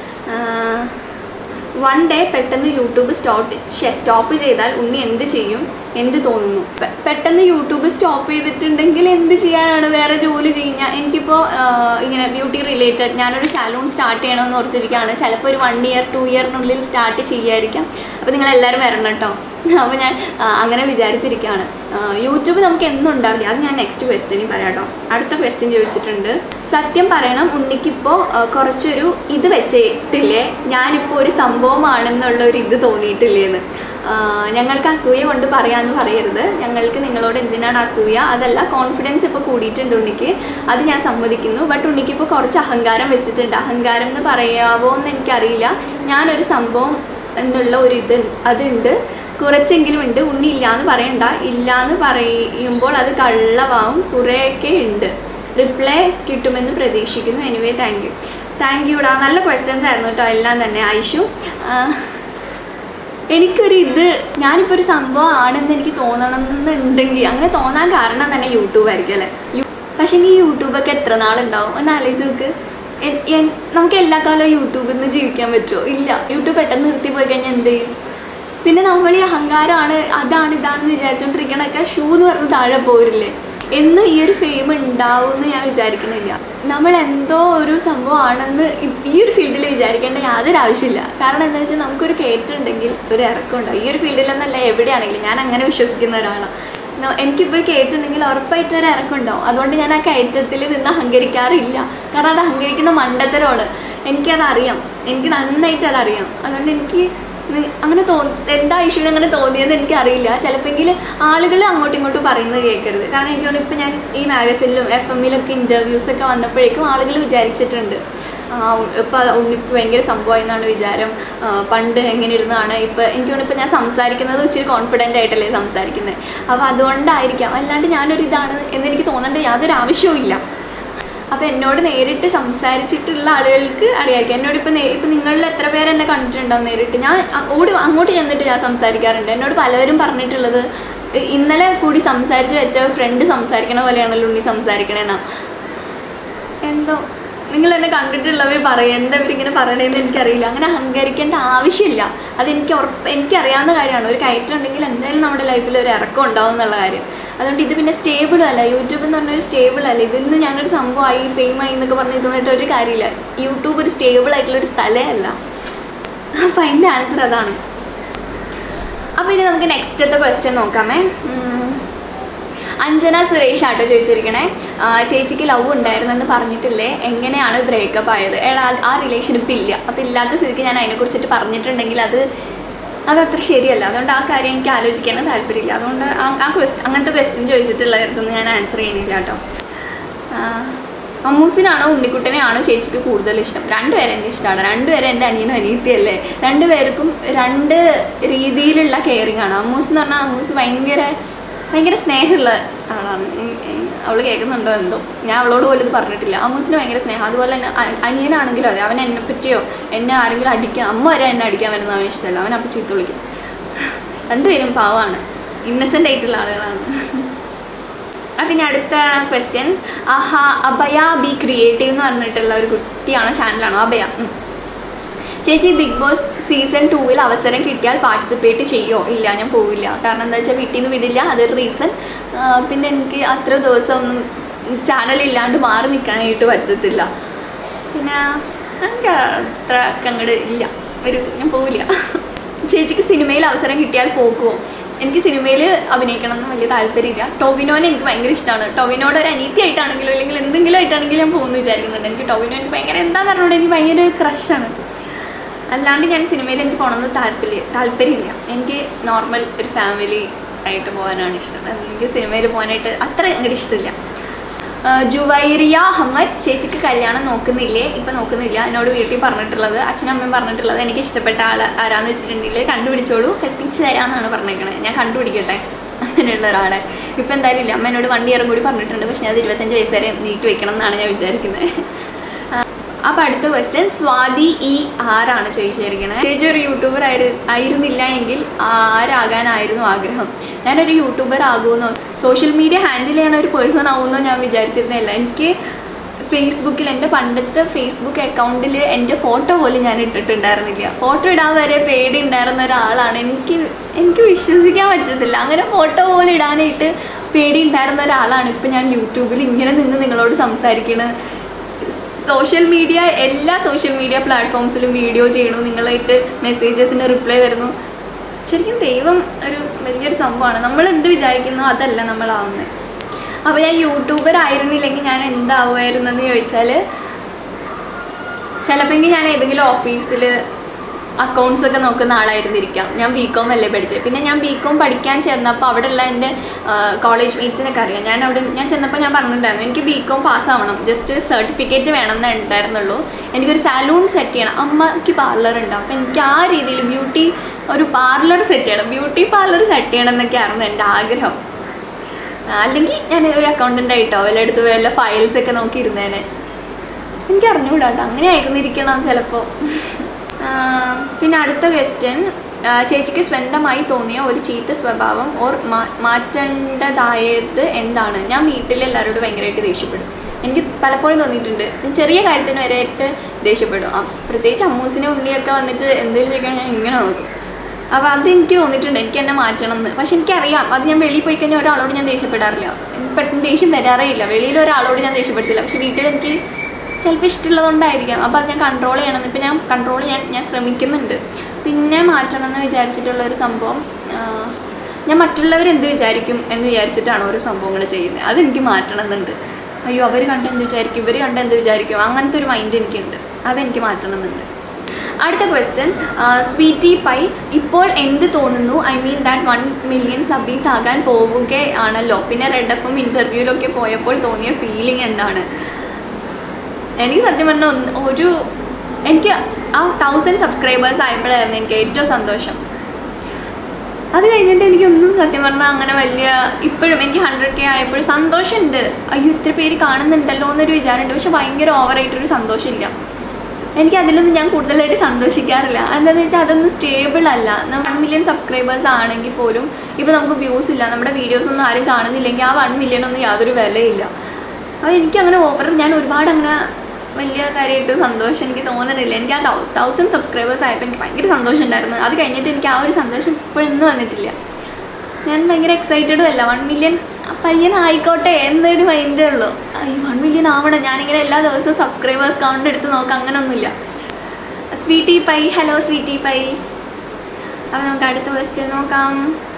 വൺ ഡേ പെട്ടെന്ന് യൂട്യൂബ് സ്റ്റോപ്പ് സ്റ്റോപ്പ് ചെയ്താൽ ഉണ്ണി എന്ത് ചെയ്യും? എന്ത് തോന്നുന്നു? പെട്ടെന്ന് യൂട്യൂബ് സ്റ്റോപ്പ് ചെയ്തിട്ടുണ്ടെങ്കിൽ എന്ത് ചെയ്യാനാണ്? വേറെ ജോലി ചെയ്യുക. എനിക്കിപ്പോൾ ഇങ്ങനെ ബ്യൂട്ടി റിലേറ്റഡ് ഞാനൊരു സലൂൺ സ്റ്റാർട്ട് ചെയ്യണമെന്ന് ഓർത്തിരിക്കുകയാണ്. ചിലപ്പോൾ ഒരു വൺ ഇയർ ടു ഇയറിനുള്ളിൽ സ്റ്റാർട്ട് ചെയ്യാതിരിക്കാം. അപ്പോൾ നിങ്ങളെല്ലാവരും വരണം കേട്ടോ. അപ്പോൾ ഞാൻ അങ്ങനെ വിചാരിച്ചിരിക്കുകയാണ്. യൂട്യൂബ് നമുക്ക് എന്നും ഉണ്ടാവില്ല, അത് ഞാൻ നെക്സ്റ്റ് ക്വസ്റ്റ്യനിൽ പറയാം കേട്ടോ. അടുത്ത ക്വസ്റ്റ്യൻ ചോദിച്ചിട്ടുണ്ട്, സത്യം പറയണം ഉണ്ണിക്കിപ്പോൾ കുറച്ചൊരു ഇത് വെച്ചിട്ടില്ലേ, ഞാനിപ്പോൾ ഒരു സംഭവമാണെന്നുള്ളൊരു ഇത് തോന്നിയിട്ടില്ലേന്ന്. ഞങ്ങൾക്ക് അസൂയ കൊണ്ട് പറയാമെന്ന് പറയരുത്, ഞങ്ങൾക്ക് നിങ്ങളോട് എന്തിനാണ് അസൂയ, അതല്ല കോൺഫിഡൻസ് ഇപ്പോൾ കൂടിയിട്ടുണ്ട് ഉണ്ണിക്ക്, അത് ഞാൻ സമ്മതിക്കുന്നു. ബട്ട് ഉണ്ണിക്ക് ഇപ്പോൾ കുറച്ച് അഹങ്കാരം വെച്ചിട്ടുണ്ട്. അഹങ്കാരം എന്ന് പറയാവോ എന്ന് എനിക്കറിയില്ല. ഞാനൊരു സംഭവം എന്നുള്ള ഒരു ഇത് അതുണ്ട്, കുറച്ചെങ്കിലും ഉണ്ട്. ഉണ്ണി ഇല്ലയെന്ന് പറയണ്ട, ഇല്ലയെന്ന് പറയുമ്പോൾ അത് കള്ളവാവും, കുറേയൊക്കെ ഉണ്ട്. റിപ്ലൈ കിട്ടുമെന്ന് പ്രതീക്ഷിക്കുന്നു. എനിവേ താങ്ക് യു താങ്ക് യുടാ നല്ല ക്വസ്റ്റ്യൻസ് ആയിരുന്നു കേട്ടോ എല്ലാം തന്നെ. ഐഷു, എനിക്കൊരു ഇത് ഞാനിപ്പോൾ ഒരു സംഭവം ആണെന്ന് എനിക്ക് തോന്നണമെന്നുണ്ടെങ്കിൽ അങ്ങനെ തോന്നാൻ കാരണം തന്നെ യൂട്യൂബ് ആയിരിക്കും അല്ലേ. പക്ഷേ ഈ യൂട്യൂബൊക്കെ എത്ര നാളുണ്ടാവും ഒന്ന് ആലോചിച്ച് നോക്ക്. നമുക്ക് എല്ലാ കാലവും യൂട്യൂബിൽ നിന്ന് ജീവിക്കാൻ പറ്റുമോ? ഇല്ല. യൂട്യൂബ് പെട്ടെന്ന് നിർത്തി പോയി കഴിഞ്ഞാൽ എന്ത് ചെയ്യും? പിന്നെ നമ്മൾ ഈ അഹങ്കാരമാണ് അതാണ് ഇതാണെന്ന് വിചാരിച്ചുകൊണ്ടിരിക്കണൊക്കെ ഷൂ എന്ന് പറഞ്ഞ് താഴെ പോരില്ലേ. എന്നും ഈ ഒരു ഫെയിം ഉണ്ടാവും എന്ന് ഞാൻ വിചാരിക്കുന്നില്ല. നമ്മൾ എന്തോ ഒരു സംഭവമാണെന്ന് ഈ ഒരു ഫീൽഡിൽ വിചാരിക്കേണ്ട യാതൊരു ആവശ്യമില്ല. കാരണം എന്താ വെച്ചാൽ നമുക്കൊരു കയറ്റുണ്ടെങ്കിൽ ഒരു ഇറക്കം ഉണ്ടാവും. ഈ ഒരു ഫീൽഡിലെന്നല്ല എവിടെയാണെങ്കിലും ഞാൻ അങ്ങനെ വിശ്വസിക്കുന്ന ഒരാളാണ്. എനിക്കിപ്പോൾ കയറ്റുണ്ടെങ്കിൽ ഉറപ്പായിട്ട് ഒരു ഇറക്കം ഉണ്ടാവും. അതുകൊണ്ട് ഞാൻ ആ കയറ്റത്തിൽ നിന്ന് അഹങ്കരിക്കാറില്ല. കാരണം അത് അഹങ്കരിക്കുന്ന മണ്ടത്തരമാണ്. എനിക്കതറിയാം, എനിക്ക് നന്നായിട്ട് അതറിയാം. അതുകൊണ്ട് എനിക്ക് അങ്ങനെ തോ എന്താ ഇഷ്യൂന് അങ്ങനെ തോന്നിയെന്ന് എനിക്കറിയില്ല. ചിലപ്പോൾ ആളുകൾ അങ്ങോട്ടും ഇങ്ങോട്ടും പറയുന്നത് കേൾക്കരുത്. കാരണം എനിക്ക് തോന്നുന്നു ഇപ്പോൾ ഞാൻ ഈ മാഗസിനിലും എഫ് എമ്മിലൊക്കെ ഇൻ്റർവ്യൂസൊക്കെ വന്നപ്പോഴേക്കും ആളുകൾ വിചാരിച്ചിട്ടുണ്ട് ഇപ്പോൾ ഉണ്ണിപ്പോൾ ഭയങ്കര സംഭവമായി എന്നാണ് വിചാരം, പണ്ട് എങ്ങനെ ഇരുന്നാണ് ഇപ്പോൾ എനിക്ക് തോന്നുന്നു ഇപ്പോൾ ഞാൻ സംസാരിക്കുന്നത് ഇച്ചിരി കോൺഫിഡൻ്റ് ആയിട്ടല്ലേ സംസാരിക്കുന്നത്. അപ്പോൾ അതുകൊണ്ടായിരിക്കാം, അല്ലാണ്ട് ഞാനൊരു ഇതാണ് എന്നെനിക്ക് തോന്നേണ്ട യാതൊരു ആവശ്യവും ഇല്ല. അപ്പോൾ എന്നോട് നേരിട്ട് സംസാരിച്ചിട്ടുള്ള ആളുകൾക്ക് അറിയാമായിരിക്കും. എന്നോട് ഇപ്പോൾ ഇപ്പോൾ നിങ്ങളിൽ എത്ര പേര് എന്നെ കണ്ടിട്ടുണ്ടാവും നേരിട്ട്. ഞാൻ ഓടി അങ്ങോട്ട് ചെന്നിട്ട് ഞാൻ സംസാരിക്കാറുണ്ട്. എന്നോട് പലവരും പറഞ്ഞിട്ടുള്ളത് ഇന്നലെ കൂടി സംസാരിച്ച് വെച്ച ഫ്രണ്ട് സംസാരിക്കണ പോലെയാണല്ലോ ഉണ്ണി സംസാരിക്കണേന്നാ. എന്തോ നിങ്ങൾ എന്നെ കണ്ടിട്ടുള്ളവർ പറയും എന്താ ഇവരിങ്ങനെ പറയണതെന്ന് എനിക്കറിയില്ല. അങ്ങനെ അഹങ്കരിക്കേണ്ട ആവശ്യമില്ല. അതെനിക്ക് ഉറപ്പ് എനിക്കറിയാവുന്ന കാര്യമാണ്. ഒരു കയറ്റം ഉണ്ടെങ്കിൽ എന്തായാലും നമ്മുടെ ലൈഫിൽ ഒരു ഇറക്കം ഉണ്ടാവും എന്നുള്ള കാര്യം. അതുകൊണ്ട് ഇത് പിന്നെ സ്റ്റേബിളും അല്ല. യൂട്യൂബ് എന്ന് പറഞ്ഞൊരു സ്റ്റേബിൾ അല്ല. ഇതിൽ നിന്ന് ഞാനൊരു സംഭവമായി ഫെയിമായി എന്നൊക്കെ പറഞ്ഞ് തോന്നിയിട്ട് ഒരു കാര്യമില്ല. യൂട്യൂബ് ഒരു സ്റ്റേബിൾ ആയിട്ടുള്ളൊരു സ്ഥലമേ അല്ല. അപ്പോൾ അതിൻ്റെ ആൻസർ അതാണ്. അപ്പോൾ ഇനി നമുക്ക് നെക്സ്റ്റത്തെ ക്വസ്റ്റ്യൻ നോക്കാമേ. അഞ്ജന സുരേഷ് ആട്ടോ ചോദിച്ചിരിക്കണേ, ചേച്ചിക്ക് ലവ് ഉണ്ടായിരുന്നെന്ന് പറഞ്ഞിട്ടില്ലേ, എങ്ങനെയാണ് ബ്രേക്കപ്പ് ആയത്? എടാ ആ റിലേഷൻഷിപ്പ് ഇല്ല. അപ്പോൾ ഇല്ലാത്ത സ്ഥിതിക്ക് ഞാൻ അതിനെക്കുറിച്ചിട്ട് പറഞ്ഞിട്ടുണ്ടെങ്കിൽ അത് അതത്ര ശരിയല്ല. അതുകൊണ്ട് ആ കാര്യം എനിക്ക് ആലോചിക്കാനും താല്പര്യമില്ല. അതുകൊണ്ട് ആ ക്വസ്റ്റ്യൻ അങ്ങനത്തെ ക്വസ്റ്റ്യൻ ചോദിച്ചിട്ടുള്ളതായിരുന്നു ഞാൻ ആൻസർ ചെയ്യുന്നില്ല കേട്ടോ. അമ്മൂസിനാണോ ഉണ്ണിക്കുട്ടനെയാണോ ചേച്ചിക്ക് കൂടുതൽ ഇഷ്ടം? രണ്ടുപേരെ എനിക്ക് ഇഷ്ടമാണ്. രണ്ടുപേരെ എൻ്റെ അനിയനും അനിയത്തിയല്ലേ. രണ്ടുപേർക്കും രണ്ട് രീതിയിലുള്ള കെയറിങ് ആണ്. അമ്മൂസ് എന്ന് പറഞ്ഞാൽ അമ്മൂസ് ഭയങ്കര ഭയങ്കര സ്നേഹമുള്ള ആളാണ്. അവൾ കേൾക്കുന്നുണ്ടോ എന്തോ, ഞാൻ അവളോട് പോലും ഇത് പറഞ്ഞിട്ടില്ല. അമ്മൂസിന് ഭയങ്കര സ്നേഹം. അതുപോലെ തന്നെ അനിയനാണെങ്കിലും അതെ, അവൻ എന്നെ പറ്റിയോ എന്നെ ആരെങ്കിലും അടിക്കുക, അമ്മ വരെ എന്നെ അടിക്കാൻ വരുന്നത് അവന് ഇഷ്ടമല്ല. അവൻ അപ്പം ചീത്ത വിളിക്കും. രണ്ടുപേരും പാവമാണ്, ഇന്നസെൻ്റ് ആയിട്ടുള്ള ആളുകളാണ്. പിന്നെ അടുത്ത ക്വസ്റ്റ്യൻ, ആഹാ അഭയ ബി ക്രിയേറ്റീവ് എന്ന് പറഞ്ഞിട്ടുള്ള ഒരു കുട്ടിയാണോ ചാനലാണോ? അഭയ. ചേച്ചി ബിഗ് ബോസ് സീസൺ ടൂവിൽ അവസരം കിട്ടിയാൽ പാർട്ടിസിപ്പേറ്റ് ചെയ്യോ? ഇല്ല, ഞാൻ പോവില്ല. കാരണം എന്താ വെച്ചാൽ വീട്ടിൽ നിന്ന് വിടില്ല, അതൊരു റീസൺ. പിന്നെ എനിക്ക് അത്ര ദിവസം ഒന്നും ചാനലില്ലാണ്ട് മാറി നിൽക്കാനായിട്ട് പറ്റത്തില്ല. പിന്നെ എനിക്ക് അത്ര അങ്ങോട്ട് ഇല്ല, ഒരു ഞാൻ പോവില്ല. ചേച്ചിക്ക് സിനിമയിൽ അവസരം കിട്ടിയാൽ പോകുമോ? എനിക്ക് സിനിമയിൽ അഭിനയിക്കണം എന്ന് വലിയ താല്പര്യമില്ല. ടോവിനോനെ എനിക്ക് ഭയങ്കര ഇഷ്ടമാണ്. ടോവിനോട് ഒരു അനീതിയായിട്ടാണെങ്കിലും അല്ലെങ്കിൽ എന്തെങ്കിലും ആയിട്ടാണെങ്കിലും ഞാൻ പോകുന്നു വിചാരിക്കുന്നുണ്ട്. എനിക്ക് ടോവിനോ എനിക്ക് ഭയങ്കര എന്താണെന്ന് പറഞ്ഞോണ്ട് എനിക്ക് ഭയങ്കര ക്രഷാണ്. അല്ലാണ്ട് ഞാൻ സിനിമയിൽ എനിക്ക് പോകണമെന്ന് താല്പര്യം താല്പര്യമില്ല എനിക്ക് നോർമൽ ഒരു ഫാമിലി ആയിട്ട് പോകാനാണ് ഇഷ്ടം. എനിക്ക് സിനിമയിൽ പോകാനായിട്ട് അത്ര അങ്ങോട്ട് ഇഷ്ടമില്ല. ജുവൈറിയ അഹമ്മദ്, ചേച്ചിക്ക് കല്യാണം നോക്കുന്നില്ലേ? ഇപ്പം നോക്കുന്നില്ല. എന്നോട് വീട്ടിൽ പറഞ്ഞിട്ടുള്ളത്, അച്ഛനും അമ്മയും പറഞ്ഞിട്ടുള്ളത്, എനിക്ക് ഇഷ്ടപ്പെട്ട ആൾ ആരാന്ന് വെച്ചിട്ടുണ്ടെങ്കിൽ കണ്ടുപിടിച്ചോളൂ, കെട്ടിച്ച് തരാമെന്നാണ് പറഞ്ഞേക്കണത്. ഞാൻ കണ്ടുപിടിക്കട്ടെ അങ്ങനെയുള്ള ഒരാളെ. ഇപ്പം എന്തായാലും ഇല്ല. അമ്മ എന്നോട് വൺ ഇയറും കൂടി പറഞ്ഞിട്ടുണ്ട്. പക്ഷേ അത് ഇരുപത്തഞ്ച് വയസ്സ് വരെ നീട്ടി വെക്കണം എന്നാണ് ഞാൻ വിചാരിക്കുന്നത്. അപ്പോൾ അടുത്ത ക്വസ്റ്റ്യൻ, സ്വാതി ഈ ആരാണ് ചോദിച്ചിരിക്കുന്നത്? ചേച്ചി ഒരു യൂട്യൂബർ ആയിരു ആയിരുന്നില്ല എങ്കിൽ ആരാകാനായിരുന്നു ആഗ്രഹം? ഞാനൊരു യൂട്യൂബർ ആകുമെന്നോ സോഷ്യൽ മീഡിയ ഹാൻഡിൽ ചെയ്യണ ഒരു പേഴ്സൺ ആകുമെന്നോ ഞാൻ വിചാരിച്ചിരുന്നില്ല. എനിക്ക് ഫേസ്ബുക്കിൽ എൻ്റെ പണ്ടത്തെ ഫേസ്ബുക്ക് അക്കൗണ്ടിൽ എൻ്റെ ഫോട്ടോ പോലും ഞാൻ ഇട്ടിട്ടുണ്ടായിരുന്നില്ല. ഫോട്ടോ ഇടാൻ വരെ പേടി ഉണ്ടായിരുന്ന ഒരാളാണ്. എനിക്ക് എനിക്ക് വിശ്വസിക്കാൻ പറ്റത്തില്ല. അങ്ങനെ ഫോട്ടോ പോലും ഇടാനായിട്ട് പേടി ഉണ്ടായിരുന്ന ഒരാളാണ് ഇപ്പം ഞാൻ യൂട്യൂബിൽ ഇങ്ങനെ നിന്ന് നിങ്ങളോട് സംസാരിക്കുന്നത്. സോഷ്യൽ മീഡിയ എല്ലാ സോഷ്യൽ മീഡിയ പ്ലാറ്റ്ഫോംസിലും വീഡിയോ ചെയ്യണു, നിങ്ങളായിട്ട് മെസ്സേജസിന് റിപ്ലൈ തരുന്നു. ശരിക്കും ദൈവം ഒരു വലിയൊരു സംഭവമാണ്. നമ്മൾ എന്ത് വിചാരിക്കുന്നോ അതല്ല നമ്മളാവുന്നത്. അപ്പോൾ ഞാൻ യൂട്യൂബർ ആയിരുന്നില്ലെങ്കിൽ ഞാൻ എന്താവുമായിരുന്നെന്ന് ചോദിച്ചാൽ ചിലപ്പോൾ ഞാൻ ഏതെങ്കിലും ഓഫീസിൽ അക്കൗണ്ട്സ് ഒക്കെ നോക്കുന്ന ആളായിരുന്നിരിക്കാം. ഞാൻ ബി കോം അല്ലേ പഠിച്ചത്. പിന്നെ ഞാൻ ബി കോം പഠിക്കാൻ ചേർന്നപ്പോൾ അവിടെയുള്ള എൻ്റെ കോളേജ് മേറ്റ്സിനൊക്കെ അറിയാം. ഞാൻ അവിടെ ഞാൻ ചെന്നപ്പോൾ ഞാൻ പറഞ്ഞിട്ടുണ്ടായിരുന്നു എനിക്ക് ബി കോം പാസ്സാവണം, ജസ്റ്റ് സർട്ടിഫിക്കറ്റ് വേണമെന്നേ ഉണ്ടായിരുന്നുള്ളൂ. എനിക്കൊരു സലൂൺ സെറ്റ് ചെയ്യണം. അമ്മയ്ക്ക് പാർലർ ഉണ്ട്, അപ്പോൾ എനിക്ക് ആ രീതിയിൽ ബ്യൂട്ടി ഒരു പാർലർ സെറ്റ് ചെയ്യണം, ബ്യൂട്ടി പാർലർ സെറ്റ് ചെയ്യണം എന്നൊക്കെയായിരുന്നു എൻ്റെ ആഗ്രഹം. അല്ലെങ്കിൽ ഞാൻ ഒരു അക്കൗണ്ടൻ്റ് ആയിട്ടോ വല്ല എടുത്ത് വല്ല ഫയൽസൊക്കെ നോക്കിയിരുന്നേനെ. എനിക്ക് അറിഞ്ഞുകൂടാട്ടോ, അങ്ങനെ ആയിരുന്നിരിക്കണം ചിലപ്പോൾ. പിന്നെ അടുത്ത ക്വസ്റ്റ്യൻ, ചേച്ചിക്ക് സ്വന്തമായി തോന്നിയ ഒരു ചീത്ത സ്വഭാവം ഓർ മാറ്റേണ്ടതായത് എന്താണ്? ഞാൻ വീട്ടിലെല്ലാവരോടും ഭയങ്കരമായിട്ട് ദേഷ്യപ്പെടും. എനിക്ക് പലപ്പോഴും തോന്നിയിട്ടുണ്ട്. ഞാൻ ചെറിയ കാര്യത്തിന് വരെയായിട്ട് ദേഷ്യപ്പെടും. പ്രത്യേകിച്ച് അമ്മൂസിനെ ഉണ്ണിയൊക്കെ വന്നിട്ട് എന്തെങ്കിലും ചോദിക്കാൻ ഞാൻ ഇങ്ങനെ നോക്കും. അപ്പോൾ അതെനിക്ക് തോന്നിയിട്ടുണ്ട് എനിക്ക് എന്നെ മാറ്റണം എന്ന്. പക്ഷെ എനിക്കറിയാം അത് ഞാൻ വെളിയിൽ പോയി കഴിഞ്ഞാൽ ഒരാളോട് ഞാൻ ദേഷ്യപ്പെടാറില്ല. എനിക്ക് പെട്ടെന്ന് ദേഷ്യം വരാറേ ഇല്ല. വെളിയിൽ ഒരാളോട് ഞാൻ ദേഷ്യപ്പെടത്തില്ല. പക്ഷെ വീട്ടിൽ എനിക്ക് ചിലപ്പോൾ ഇഷ്ടമുള്ളതുകൊണ്ടായിരിക്കാം. അപ്പോൾ അത് ഞാൻ കൺട്രോൾ ചെയ്യണമെന്ന് ഇപ്പം ഞാൻ കൺട്രോൾ ചെയ്യാൻ ഞാൻ ശ്രമിക്കുന്നുണ്ട്. പിന്നെ മാറ്റണം എന്ന് വിചാരിച്ചിട്ടുള്ളൊരു സംഭവം, ഞാൻ മറ്റുള്ളവരെന്ത് വിചാരിക്കും എന്ന് വിചാരിച്ചിട്ടാണ് ഓരോ സംഭവങ്ങൾ ചെയ്യുന്നത്. അതെനിക്ക് മാറ്റണം എന്നുണ്ട്. അയ്യോ അവർ കണ്ട് എന്ത് വിചാരിക്കും, ഇവർ കണ്ട് എന്ത് വിചാരിക്കും, അങ്ങനത്തെ ഒരു മൈൻഡ് എനിക്കുണ്ട്. അതെനിക്ക് മാറ്റണം എന്നുണ്ട്. അടുത്ത ക്വസ്റ്റ്യൻ, സ്വീറ്റി പൈ, ഇപ്പോൾ എന്ത് തോന്നുന്നു? I mean that one million subbies ആകാൻ പോവുകയാണല്ലോ. പിന്നെ റെഡ് എഫ് എം ഇൻ്റർവ്യൂവിലൊക്കെ പോയപ്പോൾ തോന്നിയ ഫീലിംഗ് എന്താണ്? എനിക്ക് സത്യം പറഞ്ഞാൽ ഒരു എനിക്ക് ആ തൗസൻഡ് സബ്സ്ക്രൈബേഴ്സ് ആയപ്പോഴായിരുന്നു എനിക്ക് ഏറ്റവും സന്തോഷം. അത് കഴിഞ്ഞിട്ട് എനിക്കൊന്നും സത്യം പറഞ്ഞാൽ അങ്ങനെ വലിയ, ഇപ്പോഴും എനിക്ക് ഹൺഡ്രഡ് കെ ആയപ്പോഴും സന്തോഷമുണ്ട്. അയ്യോ ഇത്ര പേര് കാണുന്നുണ്ടല്ലോ എന്നൊരു വിചാരമുണ്ട്. പക്ഷെ ഭയങ്കര ഓവറായിട്ടൊരു സന്തോഷമില്ല. എനിക്ക് അതിലൊന്നും ഞാൻ കൂടുതലായിട്ട് സന്തോഷിക്കാറില്ല. എന്താണെന്ന് വെച്ചാൽ അതൊന്നും സ്റ്റേബിൾ അല്ല. വൺ മില്യൺ സബ്സ്ക്രൈബേഴ്സ് ആണെങ്കിൽ പോലും ഇപ്പോൾ നമുക്ക് വ്യൂസ് ഇല്ല, നമ്മുടെ വീഡിയോസൊന്നും ആരും കാണുന്നില്ലെങ്കിൽ ആ വൺ മില്യൺ ഒന്നും യാതൊരു വിലയില്ല. അത് എനിക്കങ്ങനെ ഓവർ ഞാൻ ഒരുപാട് അങ്ങനെ വലിയ കാര്യമായിട്ട് സന്തോഷം എനിക്ക് തോന്നുന്നില്ല. എനിക്ക് ആ തൗ തൗസൻഡ് സബ്സ്ക്രൈബേഴ്സ് ആയപ്പോൾ എനിക്ക് ഭയങ്കര സന്തോഷം ഉണ്ടായിരുന്നു. അത് കഴിഞ്ഞിട്ട് എനിക്ക് ആ ഒരു സന്തോഷം ഇപ്പോഴൊന്നും വന്നിട്ടില്ല. ഞാൻ ഭയങ്കര എക്സൈറ്റഡും അല്ല. വൺ മില്യൺ പയ്യനായിക്കോട്ടെ എന്നൊരു മൈൻഡേ ഉള്ളൂ. ഈ വൺ മില്യൺ ആവണം. ഞാനിങ്ങനെ എല്ലാ ദിവസവും സബ്സ്ക്രൈബേഴ്സ് കൗണ്ട് എടുത്ത് നോക്കാം, അങ്ങനെയൊന്നുമില്ല. Sweety pie, hello sweety pie. അപ്പോൾ നമുക്ക് അടുത്ത ക്വസ്റ്റ്യൻ നോക്കാം.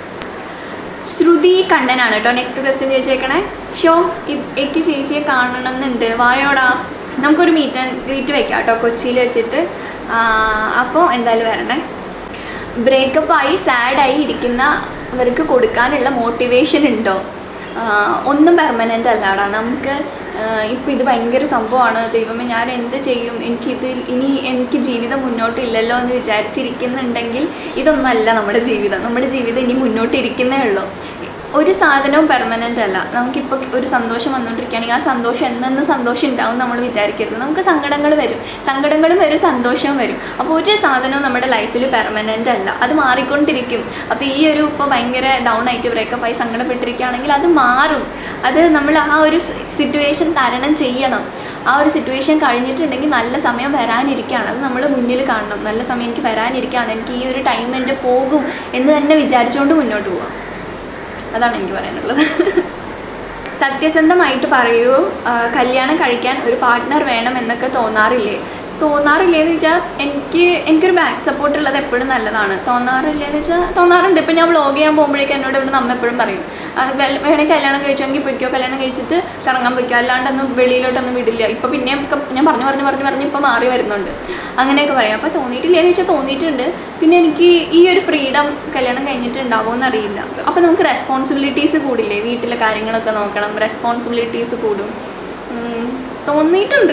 ശ്രുതി കണ്ണനാണ് കേട്ടോ നെക്സ്റ്റ് ക്വസ്റ്റ്യൻ ചോദിച്ചേക്കണേ. ഷോ എനിക്ക് ചേച്ചിയെ കാണണമെന്നുണ്ട്, വായോടാ, നമുക്കൊരു മീറ്റ് ആൻഡ് ഗ്രീറ്റ് വെക്കാം കേട്ടോ കൊച്ചിയിൽ വെച്ചിട്ട്. അപ്പോൾ എന്തായാലും വരണേ. ബ്രേക്കപ്പായി സാഡായി ഇരിക്കുന്നവർക്ക് കൊടുക്കാനുള്ള മോട്ടിവേഷൻ ഉണ്ടോ? ഒന്നും പെർമനൻ്റ് അല്ലാടാ. നമുക്ക് ഇപ്പോൾ ഇത് ഭയങ്കര സംഭവമാണ്, ദൈവമേ ഞാൻ എന്ത് ചെയ്യും, എനിക്കിത് ഇനി എനിക്ക് ജീവിതം മുന്നോട്ടില്ലല്ലോ എന്ന് വിചാരിച്ചിരിക്കുന്നുണ്ടെങ്കിൽ ഇതൊന്നല്ല നമ്മുടെ ജീവിതം. നമ്മുടെ ജീവിതം ഇനി മുന്നോട്ടിരിക്കുന്നേ ഉള്ളൂ. ഒരു സാധനവും പെർമനൻ്റ് അല്ല. നമുക്കിപ്പോൾ ഒരു സന്തോഷം വന്നുകൊണ്ടിരിക്കുകയാണെങ്കിൽ ആ സന്തോഷം എന്നെന്ന് സന്തോഷം ഉണ്ടാവും നമ്മൾ വിചാരിക്കരുത്. നമുക്ക് സങ്കടങ്ങൾ വരും, സങ്കടങ്ങളും വരും, സന്തോഷവും വരും. അപ്പോൾ ഒരു സാധനവും നമ്മുടെ ലൈഫിൽ പെർമനൻ്റ് അല്ല, അത് മാറിക്കൊണ്ടിരിക്കും. അപ്പോൾ ഈ ഒരു ഇപ്പോൾ ഭയങ്കര ഡൗൺ ആയിട്ട് ബ്രേക്കപ്പായി സങ്കടപ്പെട്ടിരിക്കുകയാണെങ്കിൽ അത് മാറും. അത് നമ്മൾ ആ ഒരു സിറ്റുവേഷൻ തരണം ചെയ്യണം. ആ ഒരു സിറ്റുവേഷൻ കഴിഞ്ഞിട്ടുണ്ടെങ്കിൽ നല്ല സമയം വരാനിരിക്കുകയാണ്, അത് നമ്മൾ മുന്നിൽ കാണണം. നല്ല സമയം എനിക്ക് വരാനിരിക്കുകയാണ്, എനിക്ക് ഈ ഒരു ടൈം എൻ്റെ പോകും എന്ന് തന്നെ വിചാരിച്ചുകൊണ്ട് മുന്നോട്ട് പോവാം. അതാണ് എനിക്ക് പറയാനുള്ളത്. സത്യസന്ധമായിട്ട് പറയൂ, കല്യാണം കഴിക്കാൻ ഒരു പാർട്ട്ണർ വേണം എന്നൊക്കെ തോന്നാറില്ലേ? തോന്നാറില്ലേന്ന് വെച്ചാൽ എനിക്ക് എനിക്കൊരു ബാക്ക് സപ്പോർട്ട് ഉള്ളത് എപ്പോഴും നല്ലതാണ്. തോന്നാറില്ലേന്ന് വെച്ചാൽ തോന്നാറുണ്ട്. ഇപ്പം ഞാൻ വ്ളോഗ് ചെയ്യാൻ പോകുമ്പോഴേക്കും എന്നോട് ഇവിടെ നമ്മ എപ്പോഴും പറയും, വേണമെങ്കിൽ കല്യാണം കഴിച്ചെങ്കിൽ പൊയ്ക്കോ, കല്യാണം കഴിച്ചിട്ട് കറങ്ങാൻ പൊയ്ക്കോ, അല്ലാണ്ടൊന്നും വെളിയിലോട്ടൊന്നും വിടില്ല. ഇപ്പോൾ പിന്നെ ഞാൻ പറഞ്ഞു പറഞ്ഞു പറഞ്ഞു പറഞ്ഞ് ഇപ്പോൾ മാറി വരുന്നുണ്ട്, അങ്ങനെയൊക്കെ പറയും. അപ്പോൾ തോന്നിയിട്ടില്ലേന്ന് വെച്ചാൽ തോന്നിയിട്ടുണ്ട്. പിന്നെ എനിക്ക് ഈ ഒരു ഫ്രീഡം കല്യാണം കഴിഞ്ഞിട്ട് ഉണ്ടാവുമെന്ന് അറിയില്ല. അപ്പോൾ നമുക്ക് റെസ്പോൺസിബിലിറ്റീസ് കൂടില്ലേ, വീട്ടിലെ കാര്യങ്ങളൊക്കെ നോക്കണം, റെസ്പോൺസിബിലിറ്റീസ് കൂടും. തോന്നിയിട്ടുണ്ട്.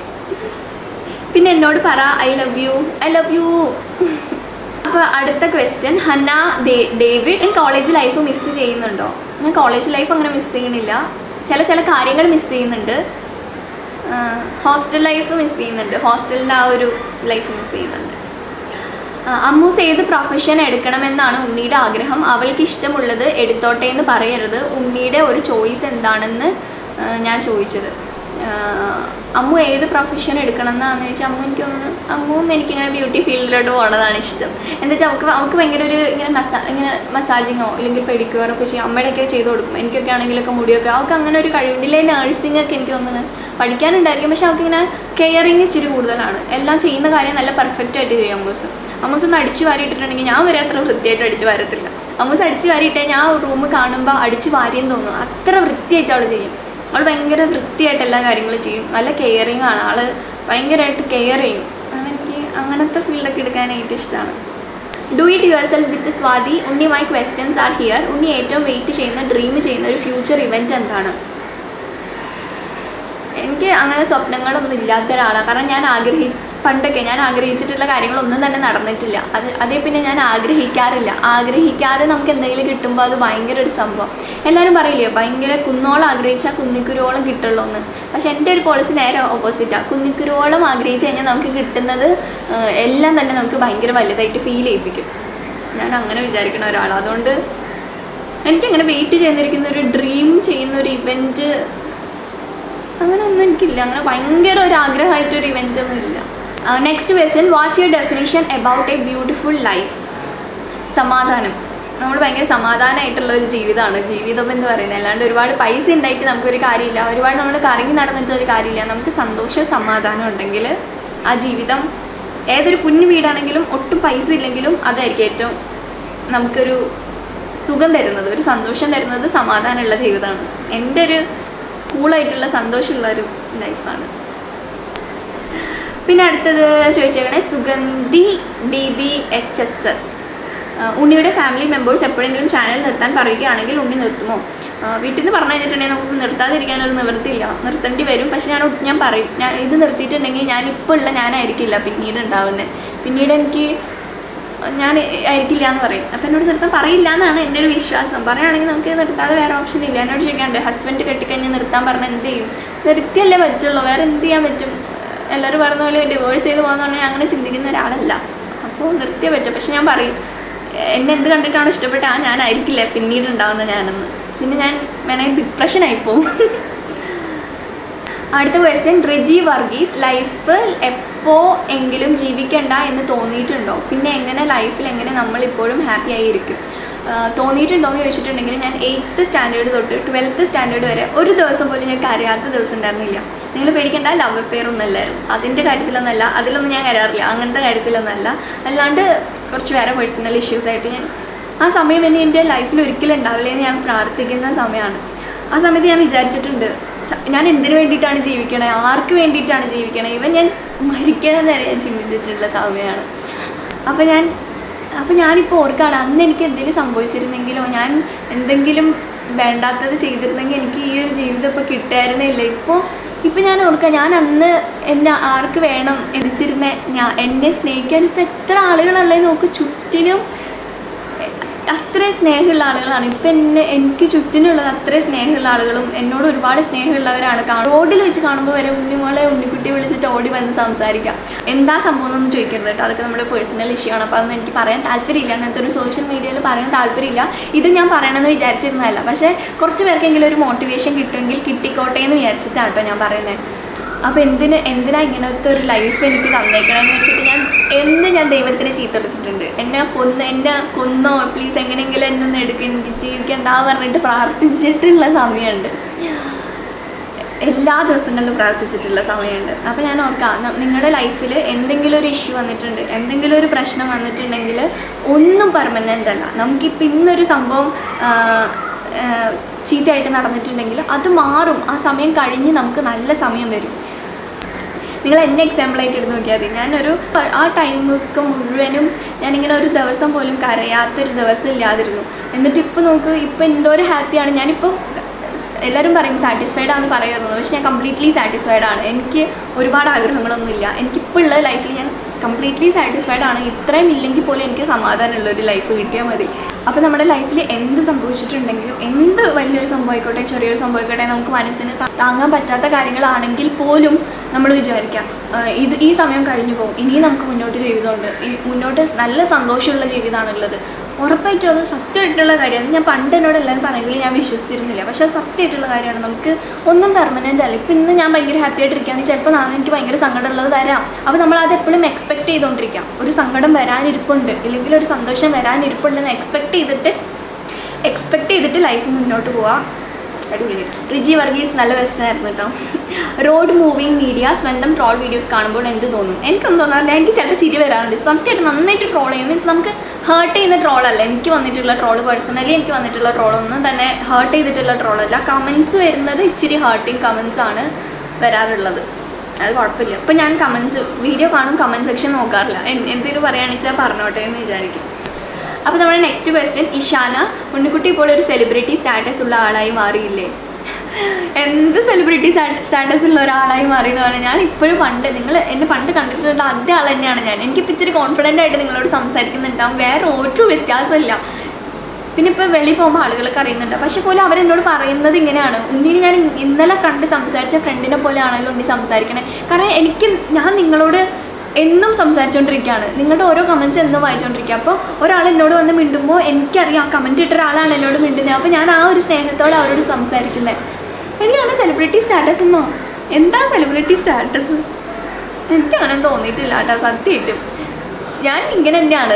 പിന്നെ എന്നോട് പറ I love you I love you അപ്പോൾ അടുത്ത ക്വസ്റ്റ്യൻ, ഹന്ന ഡേവിഡ്, ഞാൻ കോളേജ് ലൈഫ് മിസ് ചെയ്യുന്നുണ്ടോ? ഞാൻ കോളേജ് ലൈഫ് അങ്ങനെ മിസ് ചെയ്യുന്നില്ല. ചില ചില കാര്യങ്ങൾ മിസ് ചെയ്യുന്നുണ്ട്. ഹോസ്റ്റൽ ലൈഫ് മിസ് ചെയ്യുന്നുണ്ട്. ഹോസ്റ്റലിൻ്റെ ആ ഒരു ലൈഫ് മിസ് ചെയ്യുന്നുണ്ട്. അമ്മൂസ് ഏത് പ്രൊഫഷൻ എടുക്കണമെന്നാണ് ഉണ്ണിയുടെ ആഗ്രഹം? അവൾക്ക് ഇഷ്ടമുള്ളത് എടുത്തോട്ടെ എന്ന് പറയരുത്. ഉണ്ണിയുടെ ഒരു ചോയ്സ് എന്താണെന്ന് ഞാൻ ചോദിച്ചത്. അമ്മു ഏത് പ്രൊഫഷൻ എടുക്കണം എന്നാണെന്ന് ചോദിച്ചാൽ അമ്മു എനിക്ക് തോന്നുന്നു അമ്മുവും എനിക്കിങ്ങനെ ബ്യൂട്ടി ഫീൽഡിലോട്ട് പോകുന്നതാണ് ഇഷ്ടം. എന്താ വെച്ചാൽ അവൾക്ക് അവൾക്ക് ഭയങ്കര ഒരു ഇങ്ങനെ മസാ ഇങ്ങനെ മസാജിങ്ങോ അല്ലെങ്കിൽ പെഡിക്യൂറോ ഒക്കെ ചെയ്യും. അമ്മയുടെയൊക്കെ ചെയ്ത് കൊടുക്കും. എനിക്കൊക്കെ ആണെങ്കിലൊക്കെ മുടിയൊക്കെ അവൾക്ക് അങ്ങനെ ഒരു കഴിവുണ്ടില്ലേ. നഴ്സിംഗ് ഒക്കെ എനിക്ക് തോന്നുന്നു പഠിക്കാനുണ്ടായിരിക്കും, പക്ഷെ അവൾക്കിങ്ങനെ കെയറിങ് ഇച്ചിരി കൂടുതലാണ്. എല്ലാം ചെയ്യുന്ന കാര്യം നല്ല പെർഫെക്റ്റ് ആയിട്ട് ചെയ്യും അമ്മൂസ്. അമ്മൂസ് ഒന്ന് അടിച്ച് വാരി ഇട്ടിട്ടുണ്ടെങ്കിൽ ഞാൻ വരെ അത്ര വൃത്തിയായിട്ട് അടിച്ച് വാരത്തില്ല. അമ്മൂസ് അടിച്ച് വാരിയിട്ടേ ഞാൻ റൂം കാണുമ്പോൾ അടിച്ച് വാരിയെന്ന് തോന്നും, അത്ര വൃത്തിയായിട്ട് അവൾ ചെയ്യും. അവൾ ഭയങ്കര വൃത്തിയായിട്ട് എല്ലാ കാര്യങ്ങളും ചെയ്യും. നല്ല കെയറിങ് ആണ് ആൾ, ഭയങ്കരമായിട്ട് കെയർ ചെയ്യും. എനിക്ക് അങ്ങനത്തെ ഫീൽഡൊക്കെ എടുക്കാനായിട്ട് ഇഷ്ടമാണ്. Do it yourself with Swathi. Unni my questions are here. Unni ഏറ്റവും വെയിറ്റ് ചെയ്യുന്ന ഡ്രീം ചെയ്യുന്ന ഒരു ഫ്യൂച്ചർ ഇവൻറ്റ് എന്താണ്? എനിക്ക് അങ്ങനെ സ്വപ്നങ്ങളൊന്നും ഇല്ലാത്ത ഒരാളാണ്. കാരണം ഞാൻ ആഗ്രഹി പണ്ടൊക്കെ ഞാൻ ആഗ്രഹിച്ചിട്ടുള്ള കാര്യങ്ങളൊന്നും തന്നെ നടന്നിട്ടില്ല. അത് അതേ പിന്നെ ഞാൻ ആഗ്രഹിക്കാറില്ല. ആഗ്രഹിക്കാതെ നമുക്ക് എന്തെങ്കിലും കിട്ടുമ്പോൾ അത് ഭയങ്കര ഒരു സംഭവം. എല്ലാവരും പറയില്ലേ ഭയങ്കര കുന്നോളം ആഗ്രഹിച്ചാൽ കുന്നിക്കുരുവോളം കിട്ടുള്ളൂ എന്ന്. പക്ഷെ എൻ്റെ ഒരു പോളിസി നേരെ ഓപ്പോസിറ്റാണ്. കുന്നിക്കുരുവോളം ആഗ്രഹിച്ച് കഴിഞ്ഞാൽ നമുക്ക് കിട്ടുന്നത് എല്ലാം തന്നെ നമുക്ക് ഭയങ്കര വലുതായിട്ട് ഫീൽ ചെയ്യിപ്പിക്കും. ഞാൻ അങ്ങനെ വിചാരിക്കുന്ന ഒരാളാണ്. അതുകൊണ്ട് എനിക്കങ്ങനെ വെയിറ്റ് ചെയ്തിരിക്കുന്ന ഒരു ഡ്രീം ചെയ്യുന്ന ഒരു ഇവൻറ്റ് അങ്ങനെ ഒന്നും എനിക്കില്ല. അങ്ങനെ ഭയങ്കര ഒരു ആഗ്രഹമായിട്ടൊരു ഇവൻ്റ് ഒന്നും ഇല്ല. Next question, what's your definition about a beautiful life? സമാധാനം. നമ്മൾ ഭയങ്കര സമാധാനമായിട്ടുള്ള ഒരു ജീവിതമാണ് ജീവിതം എന്ന് പറയുന്നത്. അല്ലാണ്ട് ഒരുപാട് പൈസ ഉണ്ടായിട്ട് നമുക്കൊരു കാര്യമില്ല, ഒരുപാട് നമ്മൾ കറങ്ങി നടന്നിട്ടൊരു കാര്യമില്ല. നമുക്ക് സന്തോഷവും സമാധാനം ഉണ്ടെങ്കിൽ ആ ജീവിതം ഏതൊരു കുഞ്ഞു വീടാണെങ്കിലും ഒട്ടും പൈസ ഇല്ലെങ്കിലും അതായിരിക്കും ഏറ്റവും നമുക്കൊരു സുഖം തരുന്നത്, ഒരു സന്തോഷം തരുന്നത് സമാധാനമുള്ള ജീവിതമാണ്. എൻ്റെ ഒരു കൂളായിട്ടുള്ള സന്തോഷമുള്ളൊരു ലൈഫാണ്. പിന്നെ അടുത്തത് ചോദിച്ചേക്കണേ, Sugandhi D B H S S. ഉണ്ണിയുടെ ഫാമിലി മെമ്പേഴ്സ് എപ്പോഴെങ്കിലും ചാനൽ നിർത്താൻ പറയുകയാണെങ്കിൽ ഉണ്ണി നിർത്തുമോ? വീട്ടിൽ നിന്ന് പറഞ്ഞു കഴിഞ്ഞിട്ടുണ്ടെങ്കിൽ നമുക്ക് നിർത്താതിരിക്കാനൊരു നിവൃത്തിയില്ല, നിർത്തേണ്ടി വരും. പക്ഷെ ഞാൻ ഞാൻ പറയും, ഞാൻ ഇത് നിർത്തിയിട്ടുണ്ടെങ്കിൽ ഞാനിപ്പോൾ ഉള്ള ഞാനായിരിക്കില്ല പിന്നീട് ഉണ്ടാവുന്നത്. പിന്നീട് എനിക്ക് ഞാൻ ആയിരിക്കില്ല എന്ന് പറയും. അപ്പം എന്നോട് നിർത്താൻ പറയില്ല എന്നാണ് എൻ്റെ ഒരു വിശ്വാസം. പറയുകയാണെങ്കിൽ നമുക്ക് നിർത്താതെ വേറെ ഓപ്ഷൻ ഇല്ല. എന്നോട് ചോദിക്കാണ്ട് ഹസ്ബൻഡ് കെട്ടിക്കഴിഞ്ഞ് നിർത്താൻ പറഞ്ഞാൽ എന്ത് ചെയ്യും? നിർത്തിയല്ലേ പറ്റുള്ളൂ, വേറെ എന്ത് ചെയ്യാൻ പറ്റും? എല്ലാവരും പറഞ്ഞ പോലെ ഡിവോഴ്സ് ചെയ്ത് പോകുന്ന പറഞ്ഞാൽ അങ്ങനെ ചിന്തിക്കുന്ന ഒരാളല്ല. അപ്പോൾ നിർത്തിയേ പറ്റും. പക്ഷെ ഞാൻ പറയും, എന്നെ എന്ത് കണ്ടിട്ടാണ് ഇഷ്ടപ്പെട്ട ആ ഞാനായിരിക്കില്ല പിന്നീട് ഉണ്ടാവുന്ന ഞാനെന്ന്. പിന്നെ ഞാൻ വേണമെങ്കിൽ ഡിപ്രഷനായിപ്പോവും. അടുത്ത ക്വസ്റ്റ്യൻ, റിജി വർഗീസ്. ലൈഫ് എപ്പോൾ എങ്കിലും ജീവിക്കണ്ട എന്ന് തോന്നിയിട്ടുണ്ടോ? പിന്നെ എങ്ങനെ ലൈഫിൽ എങ്ങനെ നമ്മളിപ്പോഴും ഹാപ്പി ആയിരിക്കും? തോന്നിയിട്ടുണ്ടോ എന്ന് ചോദിച്ചിട്ടുണ്ടെങ്കിൽ ഞാൻ എയ്ത്ത് സ്റ്റാൻഡേർഡ് തൊട്ട് ട്വൽത്ത് സ്റ്റാൻഡേർഡ് വരെ ഒരു ദിവസം പോലും ഞാൻ കരയാത്ത ദിവസം ഉണ്ടായിരുന്നില്ല. നിങ്ങൾ പേടിക്കേണ്ട, ലവ് അഫെയർ ഒന്നും അല്ലായിരുന്നു. അതിൻ്റെ കാര്യത്തിലൊന്നല്ല, അതിലൊന്നും ഞാൻ കരയാറില്ല, അങ്ങനത്തെ കാര്യത്തിലൊന്നല്ല. അല്ലാണ്ട് കുറച്ച് വേറെ പേഴ്സണൽ ഇഷ്യൂസായിട്ട് ഞാൻ ആ സമയം എന്നെ എൻ്റെ ലൈഫിൽ ഒരിക്കലും ഉണ്ടാവില്ല എന്ന് ഞാൻ പ്രാർത്ഥിക്കുന്ന സമയമാണ്. ആ സമയത്ത് ഞാൻ വിചാരിച്ചിട്ടുണ്ട്, ഞാൻ എന്തിനു വേണ്ടിയിട്ടാണ് ജീവിക്കണേ, ആർക്ക് വേണ്ടിയിട്ടാണ് ജീവിക്കണേ, ഇവൻ ഞാൻ മരിക്കണമെന്ന് വരെ ഞാൻ ചിന്തിച്ചിട്ടുള്ള സമയമാണ്. അപ്പോൾ ഞാൻ അപ്പോൾ ഞാനിപ്പോൾ ഓർക്കാണ് അന്ന് എനിക്ക് എന്തെങ്കിലും സംഭവിച്ചിരുന്നെങ്കിലോ ഞാൻ എന്തെങ്കിലും വേണ്ടാത്തത് ചെയ്തിരുന്നെങ്കിൽ എനിക്ക് ഈ ഒരു ജീവിതം ഇപ്പോൾ കിട്ടായിരുന്നില്ല. ഇപ്പോൾ ഇപ്പം ഞാൻ ഓർക്കാം ഞാൻ അന്ന് എന്നെ ആർക്ക് വേണം എത്തിച്ചിരുന്ന ഞാൻ എന്നെ സ്നേഹിക്കാൻ ഇപ്പോൾ എത്ര ആളുകളല്ലേ നോക്ക് ചുറ്റിനും അത്രയും സ്നേഹമുള്ള ആളുകളാണ് ഇപ്പം എന്നെ എനിക്ക് ചുറ്റിനുള്ളത്. അത്രയും സ്നേഹമുള്ള ആളുകളും എന്നോട് ഒരുപാട് സ്നേഹമുള്ളവരാണ്. റോഡിൽ വെച്ച് കാണുമ്പോൾ വരെ ഉണ്ണിമോളെ ഉണ്ണിക്കുട്ടി വിളിച്ചിട്ട് ഓടി വന്ന് സംസാരിക്കാം. എന്താ സംഭവം എന്നൊന്നും ചോദിക്കരുത് കേട്ടോ, അതൊക്കെ നമ്മുടെ പേഴ്സണൽ ഇഷ്യൂ ആണ്. അപ്പോൾ അതൊന്നും എനിക്ക് പറയാൻ താല്പര്യമില്ല, അങ്ങനത്തെ ഒരു സോഷ്യൽ മീഡിയയിൽ പറയാൻ താല്പര്യമില്ല. ഇത് ഞാൻ പറയണമെന്ന് വിചാരിച്ചിരുന്നതല്ല, പക്ഷേ കുറച്ച് പേർക്കെങ്കിലും ഒരു മോട്ടിവേഷൻ കിട്ടുമെങ്കിൽ കിട്ടിക്കോട്ടെ എന്ന് വിചാരിച്ചിട്ടാണ് കേട്ടോ ഞാൻ പറയുന്നത്. അപ്പോൾ എന്തിന് എന്തിനാ ഇങ്ങനത്തെ ഒരു ലൈഫ് എനിക്ക് തന്നേക്കണമെന്ന് വെച്ചിട്ട് ഞാൻ എന്ന് ഞാൻ ദൈവത്തിനെ ചീത്തടിച്ചിട്ടുണ്ട്. എന്നെ കൊന്ന് എന്നെ കൊന്നോ പ്ലീസ് എങ്ങനെയെങ്കിലും എന്നെ ഒന്ന് എടുക്കുക, എനിക്ക് ജീവിക്കണ്ടാ പറഞ്ഞിട്ട് പ്രാർത്ഥിച്ചിട്ടുള്ള സമയമുണ്ട്. എല്ലാ ദിവസങ്ങളിലും പ്രാർത്ഥിച്ചിട്ടുള്ള സമയമുണ്ട്. അപ്പോൾ ഞാൻ ഓർക്കാം നിങ്ങളുടെ ലൈഫിൽ എന്തെങ്കിലും ഒരു ഇഷ്യൂ വന്നിട്ടുണ്ട്, എന്തെങ്കിലും ഒരു പ്രശ്നം വന്നിട്ടുണ്ടെങ്കിൽ ഒന്നും പെർമനൻ്റ് അല്ല. നമുക്കിപ്പോൾ ഇന്നൊരു സംഭവം ചീത്തയായിട്ട് നടന്നിട്ടുണ്ടെങ്കിൽ അത് മാറും. ആ സമയം കഴിഞ്ഞ് നമുക്ക് നല്ല സമയം വരും. നിങ്ങൾ എന്നെ എക്സാമ്പിളായിട്ട് എടുത്ത് നോക്കിയാൽ മതി. ഞാനൊരു ആ ടൈമൊക്കെ മുഴുവനും ഞാനിങ്ങനെ ഒരു ദിവസം പോലും കരയാത്തൊരു ദിവസം ഇല്ലാതിരുന്നു. എന്നിട്ട് ഇപ്പോൾ നോക്ക് ഇപ്പോൾ എന്തോരം ഹാപ്പിയാണ് ഞാനിപ്പോൾ. എല്ലാവരും പറയും സാറ്റിസ്ഫൈഡ് ആണെന്ന് പറയുന്നത്, പക്ഷെ ഞാൻ കംപ്ലീറ്റ്ലി സാറ്റിസ്ഫൈഡ് ആണ്. എനിക്ക് ഒരുപാട് ആഗ്രഹങ്ങളൊന്നുമില്ല. എനിക്കിപ്പോൾ ഉള്ള ലൈഫിൽ ഞാൻ കംപ്ലീറ്റ്ലി സാറ്റിസ്ഫൈഡ് ആണ്. ഇത്രയും ഇല്ലെങ്കിൽ പോലും എനിക്ക് സമാധാനമുള്ളൊരു ലൈഫ് കിട്ടിയാൽ മതി. അപ്പോൾ നമ്മുടെ ലൈഫിൽ എന്ത് സംഭവിച്ചിട്ടുണ്ടെങ്കിലും എന്ത് വലിയൊരു സംഭവിക്കോട്ടെ ചെറിയൊരു സംഭവിക്കോട്ടെ നമുക്ക് മനസ്സിന് താങ്ങാൻ പറ്റാത്ത കാര്യങ്ങളാണെങ്കിൽ പോലും നമ്മൾ വിചാരിക്കാം ഇത് ഈ സമയം കഴിഞ്ഞു പോകും, ഇനിയും നമുക്ക് മുന്നോട്ട് ജീവിതമുണ്ട്, ഈ മുന്നോട്ട് നല്ല സന്തോഷമുള്ള ജീവിതമാണുള്ളത്. ഉറപ്പായിട്ടും അത് സത്യമായിട്ടുള്ള കാര്യമാണ്. ഞാൻ പണ്ട് എന്നോട് എല്ലാവരും പറയുമെങ്കിലും ഞാൻ വിശ്വസിച്ചിരുന്നില്ല, പക്ഷേ അത് സത്യമായിട്ടുള്ള കാര്യമാണ്. നമുക്ക് ഒന്നും പെർമനൻ്റ് അല്ല. ഇപ്പം ഇന്ന് ഞാൻ ഭയങ്കര ഹാപ്പി ആയിട്ടിരിക്കുകയാണെങ്കിൽ ചിലപ്പോൾ നാളെ എനിക്ക് ഭയങ്കര സങ്കടമുള്ളത് വരാം. അപ്പോൾ നമ്മളത് എപ്പോഴും എക്സ്പെക്ട് ചെയ്തുകൊണ്ടിരിക്കാം. ഒരു സങ്കടം വരാനിരിപ്പുണ്ട് ഇല്ലെങ്കിൽ ഒരു സന്തോഷം വരാനിരിപ്പുണ്ടെന്ന് എക്സ്പെക്ട് ചെയ്തിട്ട് എക്സ്പെക്ട് ചെയ്തിട്ട് ലൈഫ് മുന്നോട്ട് പോവാം. അടിപൊളി. റിജി വർഗീസ് നല്ല ബെസ്റ്റായിരുന്നു കേട്ടോ. റോഡ് മൂവിങ് മീഡിയ സ്വന്തം ട്രോൾ വീഡിയോസ് കാണുമ്പോൾ എന്ത് തോന്നും? എനിക്കൊന്നും തോന്നാറില്ല. എനിക്ക് ചിലപ്പോൾ ചിരി വരാറുണ്ട്. സത്യമായിട്ട് നന്നായിട്ട് ട്രോൾ ചെയ്യും. മീൻസ് നമുക്ക് ഹേർട്ട് ചെയ്യുന്ന ട്രോളല്ല. എനിക്ക് വന്നിട്ടുള്ള ട്രോള് പേഴ്സണലി എനിക്ക് വന്നിട്ടുള്ള ട്രോളൊന്നും തന്നെ ഹേർട്ട് ചെയ്തിട്ടുള്ള ട്രോളല്ല. കമൻസ് വരുന്നത് ഇച്ചിരി ഹേർട്ടിങ് കമൻസ് ആണ് വരാറുള്ളത്. അത് കുഴപ്പമില്ല. ഇപ്പം ഞാൻ കമൻസ് വീഡിയോ കാണും, കമൻറ്റ് സെക്ഷൻ നോക്കാറില്ല. എന്തെങ്കിലും പറയുകയാണെന്ന് വെച്ചാൽ പറഞ്ഞോട്ടെ എന്ന് വിചാരിക്കും. അപ്പോൾ നമ്മുടെ നെക്സ്റ്റ് ക്വസ്റ്റ്യൻ, ഇഷാന ഉണ്ണിക്കുട്ടി ഇപ്പോൾ ഒരു സെലിബ്രിറ്റി സ്റ്റാറ്റസ് ഉള്ള ആളായി മാറിയില്ലേ? എന്ത് സെലിബ്രിറ്റി സ്റ്റാറ്റസ് ഉള്ള ഒരാളായി മാറിയെന്ന് പറഞ്ഞാൽ ഞാൻ ഇപ്പോഴും പണ്ട് നിങ്ങൾ എന്നെ പണ്ട് കണ്ടിട്ടുള്ള അതേ ആൾ തന്നെയാണ് ഞാൻ. എനിക്കിപ്പോൾ ഇച്ചിരി കോൺഫിഡൻ്റ് ആയിട്ട് നിങ്ങളോട് സംസാരിക്കുന്നുണ്ടാവും. വേറെ ഒരു വ്യത്യാസമില്ല. പിന്നെ ഇപ്പോൾ വെളിയിൽ പോകുമ്പോൾ ആളുകൾക്ക് അറിയുന്നുണ്ട്. പക്ഷെ പോലും അവരെന്നോട് പറയുന്നത് ഇങ്ങനെയാണ്, ഉണ്ണിന് ഞാൻ ഇന്നലെ കണ്ട് സംസാരിച്ച ഫ്രണ്ടിനെ പോലെ ആണല്ലോ ഉണ്ണി സംസാരിക്കണേ. കാരണം എനിക്ക് ഞാൻ നിങ്ങളോട് എന്നും സംസാരിച്ചുകൊണ്ടിരിക്കുകയാണ്. നിങ്ങളുടെ ഓരോ കമൻറ്റ്സ് എന്നും വായിച്ചുകൊണ്ടിരിക്കുക. അപ്പോൾ ഒരാൾ എന്നോട് വന്ന് മിണ്ടുമ്പോൾ എനിക്കറിയാം കമൻറ്റ് ഇട്ട ഒരാളാണ് എന്നോട് മിണ്ടുന്നത്. അപ്പോൾ ഞാൻ ആ ഒരു സ്നേഹത്തോടെ അവരോട് സംസാരിക്കുന്നത്. എനിക്കാണ് സെലിബ്രിറ്റി സ്റ്റാറ്റസ് എന്നോ? എന്താ സെലിബ്രിറ്റി സ്റ്റാറ്റസ്? എനിക്കങ്ങനെ തോന്നിയിട്ടില്ല കേട്ടോ സത്യമായിട്ടും. ഞാൻ ഇങ്ങനെ തന്നെയാണ്.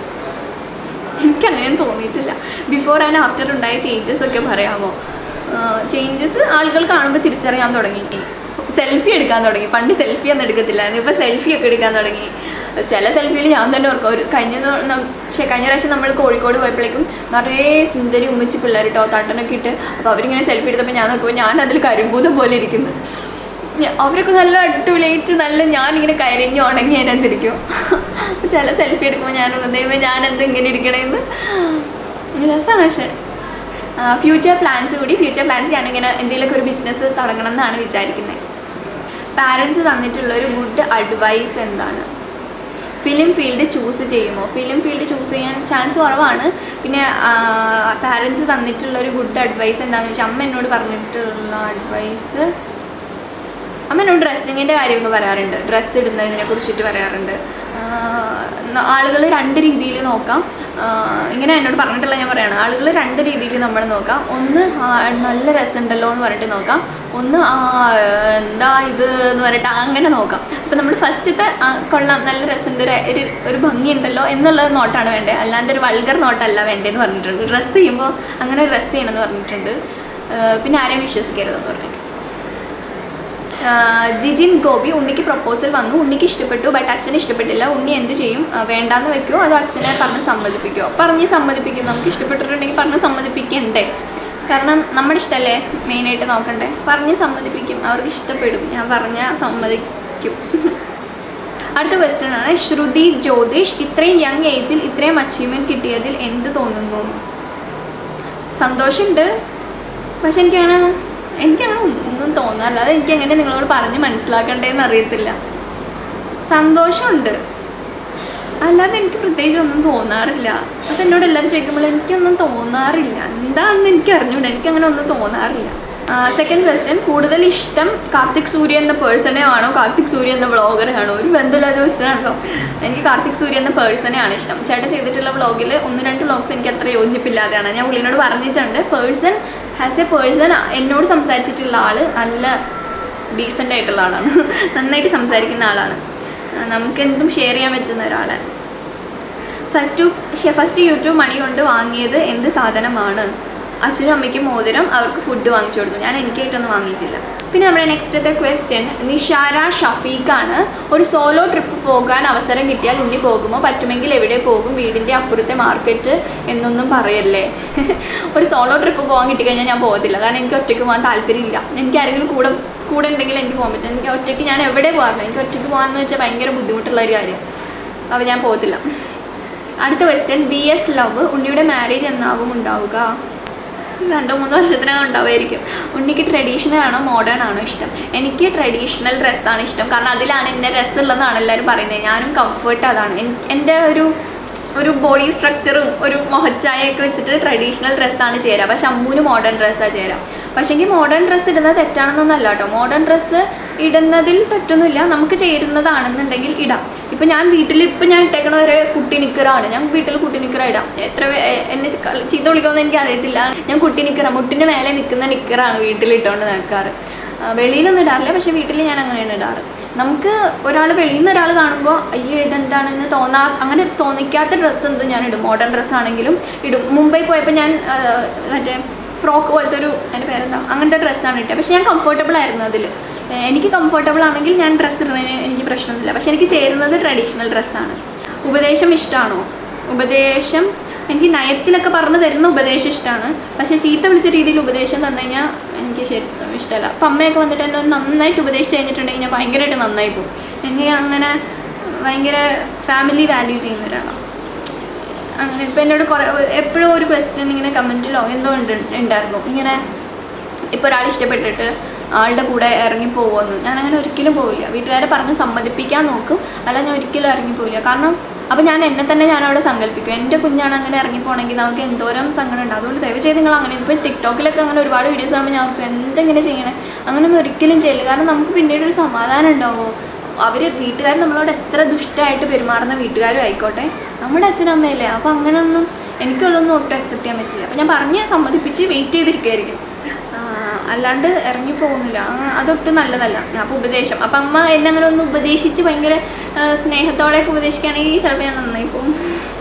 എനിക്കങ്ങനെയൊന്നും തോന്നിയിട്ടില്ല. ബിഫോർ ആൻഡ് ആഫ്റ്റർ ഉണ്ടായ ചേഞ്ചസ് ഒക്കെ പറയാമോ? ചേഞ്ചസ് ആളുകൾ കാണുമ്പോൾ തിരിച്ചറിയാൻ തുടങ്ങി. സെൽഫി എടുക്കാൻ തുടങ്ങി. പണ്ട് സെൽഫി ഒന്നും എടുക്കത്തില്ലായിരുന്നു, ഇപ്പോൾ സെൽഫി ഒക്കെ എടുക്കാൻ തുടങ്ങി. ചില സെൽഫിയിൽ ഞാൻ തന്നെ ഓർക്കും. ഒരു കഴിഞ്ഞ പക്ഷേ കഴിഞ്ഞ പ്രാവശ്യം നമ്മൾ കോഴിക്കോട് പോയപ്പോഴേക്കും നിറയെ സുന്ദരി ഉമ്മിച്ച് പിള്ളേർ കേട്ടോ തട്ടനൊക്കെ ഇട്ട്. അപ്പോൾ അവരിങ്ങനെ സെൽഫി എടുത്തപ്പോൾ ഞാൻ നോക്കുമ്പോൾ ഞാൻ അതിൽ കരിമ്പൂതം പോലെ ഇരിക്കുന്നു. അവരൊക്കെ നല്ല അടിപൊളിയായിട്ട് നല്ല ഞാനിങ്ങനെ കരിഞ്ഞ് ഉണങ്ങി അതിനകത്തിരിക്കും. ചില സെൽഫി എടുക്കുമ്പോൾ ഞാൻ ദൈവം ഞാൻ എന്താ ഇങ്ങനെ ഇരിക്കണമെന്ന് രസമാണ്. പക്ഷേ ഫ്യൂച്ചർ പ്ലാൻസ് കൂടി ഫ്യൂച്ചർ പ്ലാൻസ് ഞാനിങ്ങനെ എന്തെങ്കിലുമൊക്കെ ഒരു ബിസിനസ് തുടങ്ങണം എന്നാണ് വിചാരിക്കുന്നത്. പാരൻസ് തന്നിട്ടുള്ളൊരു ഗുഡ് അഡ്വൈസ് എന്താണ്? ഫിലിം ഫീൽഡ് ചൂസ് ചെയ്യുമോ? ഫിലിം ഫീൽഡ് ചൂസ് ചെയ്യാൻ ചാൻസ് കുറവാണ്. പിന്നെ പാരൻസ് തന്നിട്ടുള്ളൊരു ഗുഡ് അഡ്വൈസ് എന്താണെന്ന് വെച്ചാൽ അമ്മ എന്നോട് പറഞ്ഞിട്ടുള്ള അഡ്വൈസ്, അമ്മ എന്നോട് ഡ്രസ്സിങ്ങിൻ്റെ കാര്യമൊക്കെ പറയാറുണ്ട്. ഡ്രസ്സ് ഇടുന്നതിനെ കുറിച്ചിട്ട് പറയാറുണ്ട്. ആളുകൾ രണ്ട് രീതിയിൽ നോക്കാം. ഇങ്ങനെ എന്നോട് പറഞ്ഞിട്ടുള്ള ഞാൻ പറയുകയാണ്, ആളുകൾ രണ്ട് രീതിയിൽ നമ്മൾ നോക്കാം. ഒന്ന് നല്ല രസമുണ്ടല്ലോ എന്ന് പറഞ്ഞിട്ട് നോക്കാം, ഒന്ന് എന്താ ഇത് എന്ന് പറഞ്ഞിട്ട് അങ്ങനെ നോക്കാം. അപ്പോൾ നമ്മൾ ഫസ്റ്റത്തെ കൊള്ളാം നല്ല രസമുണ്ട് ഒരു ഒരു ഭംഗിയുണ്ടല്ലോ എന്നുള്ളത് നോട്ടാണ് വേണ്ടത്, അല്ലാണ്ട് ഒരു വൾഗർ നോട്ടല്ല വേണ്ടതെന്ന് പറഞ്ഞിട്ടുണ്ട്. ഡ്രസ്സ് ചെയ്യുമ്പോൾ അങ്ങനെ ഡ്രസ്സ് ചെയ്യണമെന്ന് പറഞ്ഞിട്ടുണ്ട്. പിന്നെ ആരെയും വിശ്വസിക്കരുതെന്ന് പറഞ്ഞിട്ടുണ്ട്. ജിജിൻ ഗോപി, ഉണ്ണിക്ക് പ്രപ്പോസൽ വന്നു, ഉണ്ണിക്ക് ഇഷ്ടപ്പെട്ടു ബട്ട് അച്ഛന് ഇഷ്ടപ്പെട്ടില്ല, ഉണ്ണി എന്ത് ചെയ്യും? വേണ്ടാന്ന് വെക്കുമോ അതോ അച്ഛനെ പറഞ്ഞ് സമ്മതിപ്പിക്കുമോ? പറഞ്ഞ് സമ്മതിപ്പിക്കും. നമുക്ക് ഇഷ്ടപ്പെട്ടിട്ടുണ്ടെങ്കിൽ പറഞ്ഞ് സമ്മതിപ്പിക്കണ്ടേ? കാരണം നമ്മുടെ ഇഷ്ടമല്ലേ മെയിനായിട്ട് നോക്കണ്ടേ. പറഞ്ഞ് സമ്മതിപ്പിക്കും, അവർക്ക് ഇഷ്ടപ്പെടും. ഞാൻ പറഞ്ഞാൽ സമ്മതിക്കും. അടുത്ത ക്വസ്റ്റ്യൻ ആണ് ശ്രുതി ജ്യോതിഷ്, ഇത്രയും യങ് ഏജിൽ ഇത്രയും അച്ചീവ്മെൻറ്റ് കിട്ടിയതിൽ എന്ത് തോന്നുന്നു? സന്തോഷമുണ്ട്, പക്ഷെ എനിക്കങ്ങനെ എനിക്കങ്ങനെ ഒന്നും തോന്നാറില്ല. അത് എനിക്കെങ്ങനെ നിങ്ങളോട് പറഞ്ഞ് മനസ്സിലാക്കണ്ടേന്ന് അറിയത്തില്ല. സന്തോഷമുണ്ട്, അല്ലാതെ എനിക്ക് പ്രത്യേകിച്ച് ഒന്നും തോന്നാറില്ല. അതെന്നോട് എല്ലാവരും ചോദിക്കുമ്പോൾ എനിക്കൊന്നും തോന്നാറില്ല, എന്താണെന്ന് എനിക്ക് അറിഞ്ഞൂടാ, എനിക്കങ്ങനെ ഒന്നും തോന്നാറില്ല. സെക്കൻഡ് ക്വസ്റ്റ്യൻ, കൂടുതൽ ഇഷ്ടം കാർത്തിക് സൂര്യ എന്ന പേഴ്സണെ ആണോ കാർത്തിക് സൂര്യ എന്ന വ്ളോഗറെ ആണോ? ഒരു ബന്ധമില്ലാത്ത ക്വസ്റ്റ്യൻ ആണല്ലോ. എനിക്ക് കാർത്തിക് സൂര്യ എന്ന പേഴ്സണെ ആണ് ഇഷ്ടം. ചേട്ടൻ ചെയ്തിട്ടുള്ള വ്ളോഗിൽ ഒന്ന് രണ്ട് വ്ളോഗ്സ് എനിക്ക് അത്ര യോജിപ്പില്ലാതെയാണ്. ഞാൻ പുള്ളിനോട് പറഞ്ഞിട്ടുണ്ട്, പേഴ്സൺ ആസ് എ പേഴ്സൺ എന്നോട് സംസാരിച്ചിട്ടുള്ള ആൾ നല്ല ഡീസൻ്റ് ആയിട്ടുള്ള ആളാണ്, നന്നായിട്ട് സംസാരിക്കുന്ന ആളാണ്, നമുക്ക് എന്തും ഷെയർ ചെയ്യാൻ പറ്റുന്ന ഒരാളാണ്. ഫസ്റ്റ് ഫസ്റ്റ് യൂട്യൂബ് മണി കൊണ്ട് വാങ്ങിയത് എന്ത് സാധനമാണ്? അച്ഛനും അമ്മയ്ക്കും മോതിരം, അവർക്ക് ഫുഡ് വാങ്ങിച്ചു കൊടുത്തു. ഞാൻ എനിക്കായിട്ടൊന്നും വാങ്ങിയിട്ടില്ല. പിന്നെ നമ്മുടെ നെക്സ്റ്റത്തെ ക്വസ്റ്റ്യൻ നിഷാര ഷഫീഖാണ്. ഒരു സോളോ ട്രിപ്പ് പോകാൻ അവസരം കിട്ടിയാൽ ഉണ്ണി പോകുമോ? പറ്റുമെങ്കിൽ എവിടെ പോകും? വീടിൻ്റെ അപ്പുറത്തെ മാർക്കറ്റ് എന്നൊന്നും പറയല്ലേ. ഒരു സോളോ ട്രിപ്പ് പോകാൻ കിട്ടിക്കഴിഞ്ഞാൽ ഞാൻ പോകത്തില്ല, കാരണം എനിക്ക് ഒറ്റയ്ക്ക് പോകാൻ താല്പര്യമില്ല. എനിക്ക് ആരെങ്കിലും കൂടെ കൂടെ ഉണ്ടെങ്കിൽ എനിക്ക് പോകാൻ പറ്റും. എനിക്ക് ഒറ്റയ്ക്ക് ഞാൻ എവിടെ പോകാറില്ല. എനിക്ക് ഒറ്റയ്ക്ക് പോകാമെന്ന് വെച്ചാൽ ഭയങ്കര ബുദ്ധിമുട്ടുള്ള ഒരു കാര്യം, അപ്പോൾ ഞാൻ പോകത്തില്ല. അടുത്ത ക്വസ്റ്റ്യൻ ബി എസ് ലവ്, ഉണ്ണിയുടെ മാരേജ് എന്നാവും ഉണ്ടാവുക? രണ്ടോ മൂന്നോ വർഷത്തിനകം ഉണ്ടാവുമായിരിക്കും. ഉണ്ണിക്ക് ട്രഡീഷണൽ ആണോ മോഡേൺ ആണോ ഇഷ്ടം? എനിക്ക് ട്രഡീഷണൽ ഡ്രസ്സാണ് ഇഷ്ടം, കാരണം അതിലാണ് എൻ്റെ ഡ്രസ്സുള്ളതെന്നാണ് എല്ലാവരും പറയുന്നത്. ഞാനും കംഫർട്ട് അതാണ്. എനിക്ക് എൻ്റെ ഒരു ഒരു ബോഡി സ്ട്രക്ചറും ഒരു മുഖച്ചായൊക്കെ വെച്ചിട്ട് ട്രഡീഷണൽ ഡ്രസ്സാണ് ചേരുക. പക്ഷെ അമ്മൂന് മോഡേൺ ഡ്രസ്സാണ് ചേരുക. പക്ഷേ എങ്കിൽ മോഡേൺ ഡ്രസ്സ് ഇടുന്നത് തെറ്റാണെന്നൊന്നല്ല കേട്ടോ. മോഡേൺ ഡ്രസ്സ് ഇടുന്നതിൽ തെറ്റൊന്നുമില്ല, നമുക്ക് ചേരുന്നതാണെന്നുണ്ടെങ്കിൽ ഇടാം. ഇപ്പം ഞാൻ വീട്ടിൽ ഇപ്പം ഞാൻ ഇട്ടേക്കണ ഒരു കുട്ടി നിക്കറാണ്, ഞാൻ വീട്ടിൽ കുട്ടി നിക്കറ ഇടാം. എത്ര എന്നെ ചീത്ത വിളിക്കുമെന്ന് എനിക്ക് അറിയത്തില്ല. ഞാൻ കുട്ടി നിക്കറ മുട്ടിൻ്റെ മേലെ നിൽക്കുന്ന നിക്കറാണ് വീട്ടിലിട്ടുകൊണ്ട് നിൽക്കാറ്. വെളിയിലൊന്നും ഇടാറില്ല, പക്ഷേ വീട്ടിൽ ഞാൻ അങ്ങനെയാണ് ഇടാറ്. നമുക്ക് ഒരാൾ വെളിയിൽ നിന്ന് ഒരാൾ കാണുമ്പോൾ അയ്യോ ഇതെന്താണെന്ന് തോന്നാ അങ്ങനെ തോന്നിക്കാത്ത ഡ്രസ്സ് എന്തും ഞാൻ ഇടും. മോഡേൺ ഡ്രസ്സാണെങ്കിലും ഇടും. മുംബൈ പോയപ്പോൾ ഞാൻ മറ്റേ ഫ്രോക്ക് പോലത്തെ ഒരു അതിൻ്റെ പേരെന്താ അങ്ങനത്തെ ഡ്രസ്സാണ് ഇട്ടത്. പക്ഷേ ഞാൻ കംഫർട്ടബിൾ ആയിരുന്നു അതിൽ. എനിക്ക് കംഫർട്ടബിൾ ആണെങ്കിൽ ഞാൻ ഡ്രസ്സ് ഇടുന്നതിന് എനിക്ക് പ്രശ്നമൊന്നുമില്ല. പക്ഷേ എനിക്ക് ചേരുന്നത് ട്രഡീഷണൽ ഡ്രസ്സാണ്. ഉപദേശം ഇഷ്ടമാണോ? ഉപദേശം എനിക്ക് നയത്തിലൊക്കെ പറഞ്ഞു തരുന്ന ഉപദേശം ഇഷ്ടമാണ്. പക്ഷേ ചീത്ത വിളിച്ച രീതിയിൽ ഉപദേശം തന്നു കഴിഞ്ഞാൽ എനിക്ക് ശരിക്കും ഇഷ്ടമല്ല. അപ്പം അമ്മയൊക്കെ വന്നിട്ട് എന്നെ നന്നായിട്ട് ഉപദേശിച്ച് കഴിഞ്ഞിട്ടുണ്ടെങ്കിൽ ഞാൻ ഭയങ്കരമായിട്ട് നന്നായി പോകും. എനിക്ക് അങ്ങനെ ഭയങ്കര ഫാമിലി വാല്യൂ ചെയ്യുന്ന ഒരാളാണ്. അങ്ങനെ ഇപ്പം എന്നോട് കുറേ എപ്പോഴും ഒരു ക്വസ്റ്റ്യൻ ഇങ്ങനെ കമൻറ്റിലോ എന്തോ ഉണ്ട് ഉണ്ടായിരുന്നു ഇങ്ങനെ, ഇപ്പോൾ ഒരാൾ ഇഷ്ടപ്പെട്ടിട്ട് ആളുടെ കൂടെ ഇറങ്ങിപ്പോകുമെന്ന്. ഞാനങ്ങനെ ഒരിക്കലും പോവില്ല. വീട്ടുകാരെ പറഞ്ഞ് സമ്മതിപ്പിക്കാൻ നോക്കും, അല്ല ഞാൻ ഒരിക്കലും ഇറങ്ങിപ്പോവില്ല. കാരണം അപ്പോൾ ഞാൻ എന്നെ തന്നെ ഞാനവിടെ സങ്കല്പിക്കും, എൻ്റെ കുഞ്ഞാണ് അങ്ങനെ ഇറങ്ങിപ്പോണെങ്കിൽ നമുക്ക് എന്തോരം സങ്കടം ഉണ്ട്. അതുകൊണ്ട് ദയവ് ചെയ്ത് നിങ്ങൾ അങ്ങനെ ഇപ്പോൾ ടിക്ടോക്കിലൊക്കെ അങ്ങനെ ഒരുപാട് വീഡിയോസ് കാണുമ്പോൾ ഞാൻ ഓർക്കും എന്തെങ്ങനെ ചെയ്യണേ, അങ്ങനെയൊന്നും ഒരിക്കലും ചെയ്യില്ല. കാരണം നമുക്ക് പിന്നീട് ഒരു സമാധാനം ഉണ്ടാവുമോ? അവർ വീട്ടുകാർ നമ്മളോട് എത്ര ദുഷ്ടമായിട്ട് പെരുമാറുന്ന വീട്ടുകാരും ആയിക്കോട്ടെ, നമ്മുടെ അച്ഛനമ്മയല്ലേ. അപ്പോൾ അങ്ങനെയൊന്നും എനിക്കും അതൊന്നും ഒട്ടും അക്സെപ്റ്റ് ചെയ്യാൻ പറ്റില്ല. അപ്പോൾ ഞാൻ പറഞ്ഞ് സമ്മതിപ്പിച്ച് വെയിറ്റ് ചെയ്തിരിക്കുകയായിരിക്കും, അല്ലാണ്ട് ഇറങ്ങി പോകുന്നില്ല. അതൊട്ടും നല്ലതല്ല. അപ്പോൾ ഉപദേശം അപ്പം അമ്മ എന്നെ അങ്ങനെ ഒന്ന് ഉപദേശിച്ച് ഭയങ്കര സ്നേഹത്തോടെയൊക്കെ ഉപദേശിക്കുകയാണെങ്കിൽ ചിലപ്പോൾ ഞാൻ നന്നായി പോകും.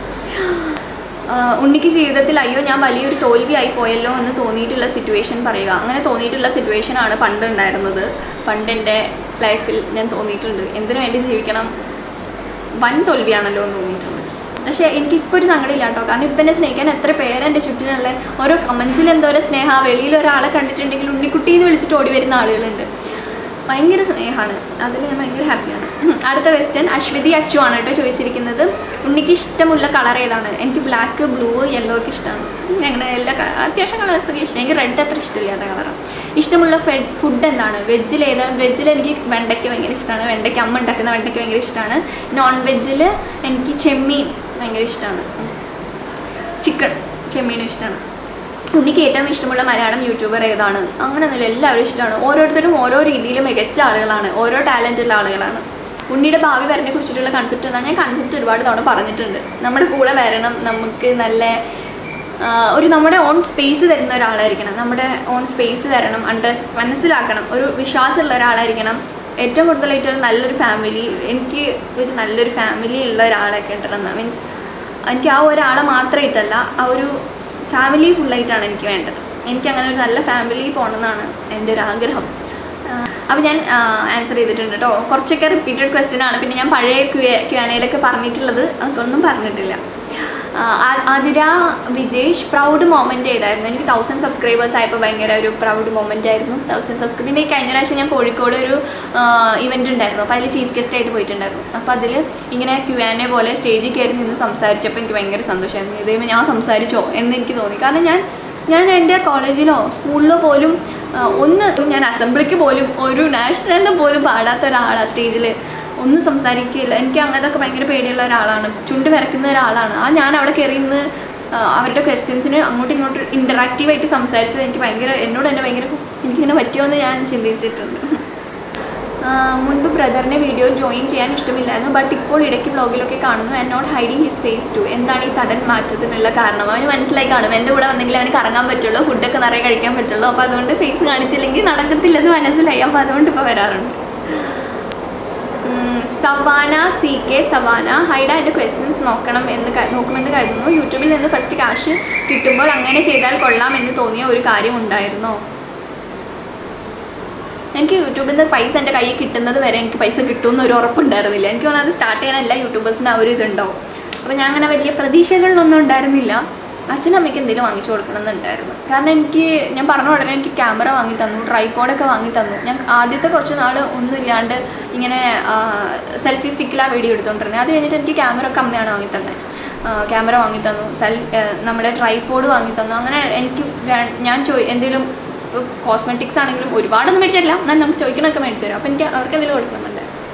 ഉണ്ണിക്ക് ജീവിതത്തിൽ അയ്യോ ഞാൻ വലിയൊരു തോൽവിയായി പോയല്ലോ എന്ന് തോന്നിയിട്ടുള്ള സിറ്റുവേഷൻ പറയുക. അങ്ങനെ തോന്നിയിട്ടുള്ള സിറ്റുവേഷനാണ് പണ്ട് ഉണ്ടായിരുന്നത്. പണ്ട് എൻ്റെ ലൈഫിൽ ഞാൻ തോന്നിയിട്ടുണ്ട് എന്തിനു വേണ്ടി ജീവിക്കണം, വൻ തോൽവിയാണല്ലോ എന്ന് തോന്നിയിട്ടുണ്ട്. പക്ഷേ എനിക്കിപ്പോൾ ഒരു സങ്കടമില്ല കേട്ടോ, കാരണം ഇപ്പം എന്നെ സ്നേഹിക്കാൻ എത്ര പേരെൻ്റെ ചുറ്റിനുള്ള ഓരോ കമൻസിൽ എന്തോരം സ്നേഹം. വെളിയിൽ ഒരാളെ കണ്ടിട്ടുണ്ടെങ്കിൽ ഉണ്ണിക്കുട്ടി എന്ന് വിളിച്ചിട്ട് ഓടി വരുന്ന ആളുകളുണ്ട്. ഭയങ്കര സ്നേഹമാണ്, അതിൽ ഞാൻ ഭയങ്കര ഹാപ്പിയാണ്. അടുത്ത ക്വസ്റ്റ്യൻ അശ്വതി അച്ചു ആണ് കേട്ടോ ചോദിച്ചിരിക്കുന്നത്. ഉണ്ണിക്ക് ഇഷ്ടമുള്ള കളർ ഏതാണ്? എനിക്ക് ബ്ലാക്ക്, ബ്ലൂ, യെല്ലോ ഒക്കെ ഇഷ്ടമാണ്. അങ്ങനെ എല്ലാ അത്യാവശ്യം കളേഴ്സൊക്കെ ഇഷ്ടം. എനിക്ക് റെഡ് അത്ര ഇഷ്ടമില്ലാത്ത കളറാണ്. ഇഷ്ടമുള്ള ഫുഡ് എന്താണ്? വെജിൽ ഏതാ? വെജിൽ എനിക്ക് വെണ്ടയ്ക്ക് ഭയങ്കര ഇഷ്ടമാണ്. വെണ്ടയ്ക്ക് അമ്മ ഉണ്ടാക്കുന്ന വെണ്ടയ്ക്ക് ഭയങ്കര ഇഷ്ടമാണ്. നോൺ വെജിൽ എനിക്ക് ചെമ്മീൻ ഭയങ്കര ഇഷ്ടമാണ്. ചിക്കൻ ചെമ്മീനും ഇഷ്ടമാണ്. ഉണ്ണിക്ക് ഏറ്റവും ഇഷ്ടമുള്ള മലയാളം യൂട്യൂബർ ഏതാണ്? അങ്ങനെയൊന്നുമില്ല, എല്ലാവരും ഇഷ്ടമാണ്. ഓരോരുത്തരും ഓരോ രീതിയിൽ മികച്ച ആളുകളാണ്, ഓരോ ടാലൻറ്റുള്ള ആളുകളാണ്. ഉണ്ണിയുടെ ഭാവി വരനെ കുറിച്ചിട്ടുള്ള കൺസെപ്റ്റ് എന്താണ്? ഞാൻ കൺസെപ്റ്റ് ഒരുപാട് തവണ പറഞ്ഞിട്ടുണ്ട്. നമ്മുടെ കൂടെ വരണം, നമുക്ക് നല്ല ഒരു നമ്മുടെ ഓൺ സ്പേസ് തരുന്ന ഒരാളായിരിക്കണം. നമ്മുടെ ഓൺ സ്പേസ് തരണം, അണ്ടർ മനസ്സിലാക്കണം, ഒരു വിശ്വാസമുള്ള ഒരാളായിരിക്കണം. ഏറ്റവും കൂടുതലായിട്ട് ഒരു നല്ലൊരു ഫാമിലി, എനിക്ക് ഒരു നല്ലൊരു ഫാമിലി ഉള്ള ഒരാളൊക്കെ ഉണ്ടെന്ന് മീൻസ് എനിക്ക് ആ ഒരാളെ മാത്രമായിട്ടല്ല, ആ ഒരു ഫാമിലി ഫുള്ളായിട്ടാണ് എനിക്ക് വേണ്ടത്. എനിക്കങ്ങനെ ഒരു നല്ല ഫാമിലി പോകണമെന്നാണ് എൻ്റെ ഒരു ആഗ്രഹം. അപ്പോൾ ഞാൻ ആൻസർ ചെയ്തിട്ടുണ്ട് കേട്ടോ. കുറച്ചൊക്കെ റിപ്പീറ്റഡ് ക്വസ്റ്റ്യൻ ആണ്. പിന്നെ ഞാൻ പഴയ ക്യു ക്യു ആൻ എയിലൊക്കെ പറഞ്ഞിട്ടുള്ളത് അതൊന്നും പറഞ്ഞിട്ടില്ല. ആതിര വിജേഷ് പ്രൗഡ് മൊമെൻ്റ് ചെയ്തായിരുന്നു. എനിക്ക് തൗസൻഡ് സബ്സ്ക്രൈബേഴ്സ് ആയപ്പോൾ ഭയങ്കര ഒരു പ്രൗഡ് മൊമെൻ്റ് ആയിരുന്നു. തൗസൻഡ് സബ്സ്ക്രൈബ് പിന്നെ കഴിഞ്ഞ പ്രാവശ്യം ഞാൻ കോഴിക്കോട് ഒരു ഇവൻ്റ് ഉണ്ടായിരുന്നു. അപ്പോൾ അതിൽ ചീഫ് ഗസ്റ്റ് ആയിട്ട് പോയിട്ടുണ്ടായിരുന്നു. അപ്പോൾ അതിൽ ഇങ്ങനെ ക്യു ആൻഡ് എ പോലെ സ്റ്റേജിൽ കയറി നിന്ന് സംസാരിച്ചപ്പോൾ എനിക്ക് ഭയങ്കര സന്തോഷമായിരുന്നു. ഇതേ ഞാൻ സംസാരിച്ചോ എന്ന് എനിക്ക് തോന്നി. കാരണം ഞാൻ ഞാൻ എൻ്റെ കോളേജിലോ സ്കൂളിലോ പോലും ഒന്ന് ഞാൻ അസംബ്ലിക്ക് പോലും ഒരു നാഷണലിന് പോലും പാടാത്ത ഒരാളാണ്. സ്റ്റേജിൽ ഒന്നും സംസാരിക്കില്ല. എനിക്ക് അങ്ങനത്തൊക്കെ ഭയങ്കര പേടിയുള്ള ഒരാളാണ്. ചുണ്ട് വരയ്ക്കുന്ന ഒരാളാണ്. ആ ഞാൻ അവിടെ കയറി നിന്ന് അവരുടെ ക്വസ്റ്റ്യൻസിന് അങ്ങോട്ടും ഇങ്ങോട്ടും ഇൻറ്ററാക്റ്റീവായിട്ട് സംസാരിച്ചത് എനിക്ക് ഭയങ്കര എന്നോട് തന്നെ ഭയങ്കര എനിക്കിങ്ങനെ പറ്റുമോ ഞാൻ ചിന്തിച്ചിട്ടുണ്ട്. മുൻപ് ബ്രദറിനെ വീഡിയോ ജോയിൻ ചെയ്യാൻ ഇഷ്ടമില്ലായിരുന്നു. ബട്ട് ഇപ്പോൾ ഇടയ്ക്ക് വ്ളോഗിലൊക്കെ കാണുന്നു. And not hiding his face too. എന്താണ് ഈ സഡൻ മാറ്റത്തിനുള്ള കാരണം? അവന് മനസ്സിലായി കാണും എൻ്റെ കൂടെ വന്നെങ്കിൽ അവന് കറങ്ങാൻ പറ്റുള്ളൂ, ഫുഡൊക്കെ നിറയെ കഴിക്കാൻ പറ്റുള്ളൂ. അപ്പോൾ അതുകൊണ്ട് ഫേസ് കാണിച്ചില്ലെങ്കിൽ നടക്കത്തില്ലെന്ന് മനസ്സിലായി. അപ്പോൾ അതുകൊണ്ട് ഇപ്പോൾ വരാറുണ്ട്. സവാന സി കെ സവാന ഹൈഡ എൻ്റെ ക്വസ്റ്റ്യൻസ് നോക്കണം എന്ന് നോക്കുമെന്ന് കരുതുന്നു. യൂട്യൂബിൽ നിന്ന് ഫസ്റ്റ് കാശ് കിട്ടുമ്പോൾ അങ്ങനെ ചെയ്താൽ കൊള്ളാം എന്ന് തോന്നിയ ഒരു കാര്യം ഉണ്ടായിരുന്നോ? എനിക്ക് യൂട്യൂബിൽ നിന്ന് പൈസ എൻ്റെ കയ്യിൽ കിട്ടുന്നത് വരെ എനിക്ക് പൈസ കിട്ടുമെന്ന് ഒരു ഉറപ്പുണ്ടായിരുന്നില്ല. എനിക്ക് തോന്നുന്നത് അത് സ്റ്റാർട്ട് ചെയ്യണ എല്ലാ യൂട്യൂബേഴ്സിൻ്റെ ആ ഒരു ഇതുണ്ടാവും. അപ്പോൾ ഞാൻ അങ്ങനെ വലിയ പ്രതീക്ഷകളിലൊന്നും ഉണ്ടായിരുന്നില്ല. അച്ഛനും അമ്മയ്ക്ക് എന്തെങ്കിലും വാങ്ങിച്ചു കൊടുക്കണം എന്നുണ്ടായിരുന്നു. കാരണം എനിക്ക് ഞാൻ പറഞ്ഞ ഉടനെ എനിക്ക് ക്യാമറ വാങ്ങി തന്നു, ട്രൈപോഡൊക്കെ വാങ്ങി തന്നു. ഞാൻ ആദ്യത്തെ കുറച്ച് നാൾ ഒന്നും ഇല്ലാണ്ട് ഇങ്ങനെ സെൽഫി സ്റ്റിക്കിലാണ് വീഡിയോ എടുത്തുകൊണ്ടിരുന്നത്. അത് കഴിഞ്ഞിട്ട് എനിക്ക് ക്യാമറ ഒക്കെ അമ്മയാണ് വാങ്ങി തന്നെ ക്യാമറ വാങ്ങി തന്നു, സെൽ നമ്മുടെ ട്രൈപോഡ് വാങ്ങി തന്നു. അങ്ങനെ എനിക്ക് ഞാൻ ചോയ് എന്തെങ്കിലും ഇപ്പോൾ കോസ്മെറ്റിക്സ് ആണെങ്കിലും ഒരുപാടൊന്നും മേടിച്ചില്ല, എന്നാൽ നമുക്ക് ചോദിക്കണമൊക്കെ മേടിച്ചു തരും. അപ്പോൾ എനിക്ക് അവർക്ക് എന്തെങ്കിലും കൊടുക്കുന്നുണ്ട്.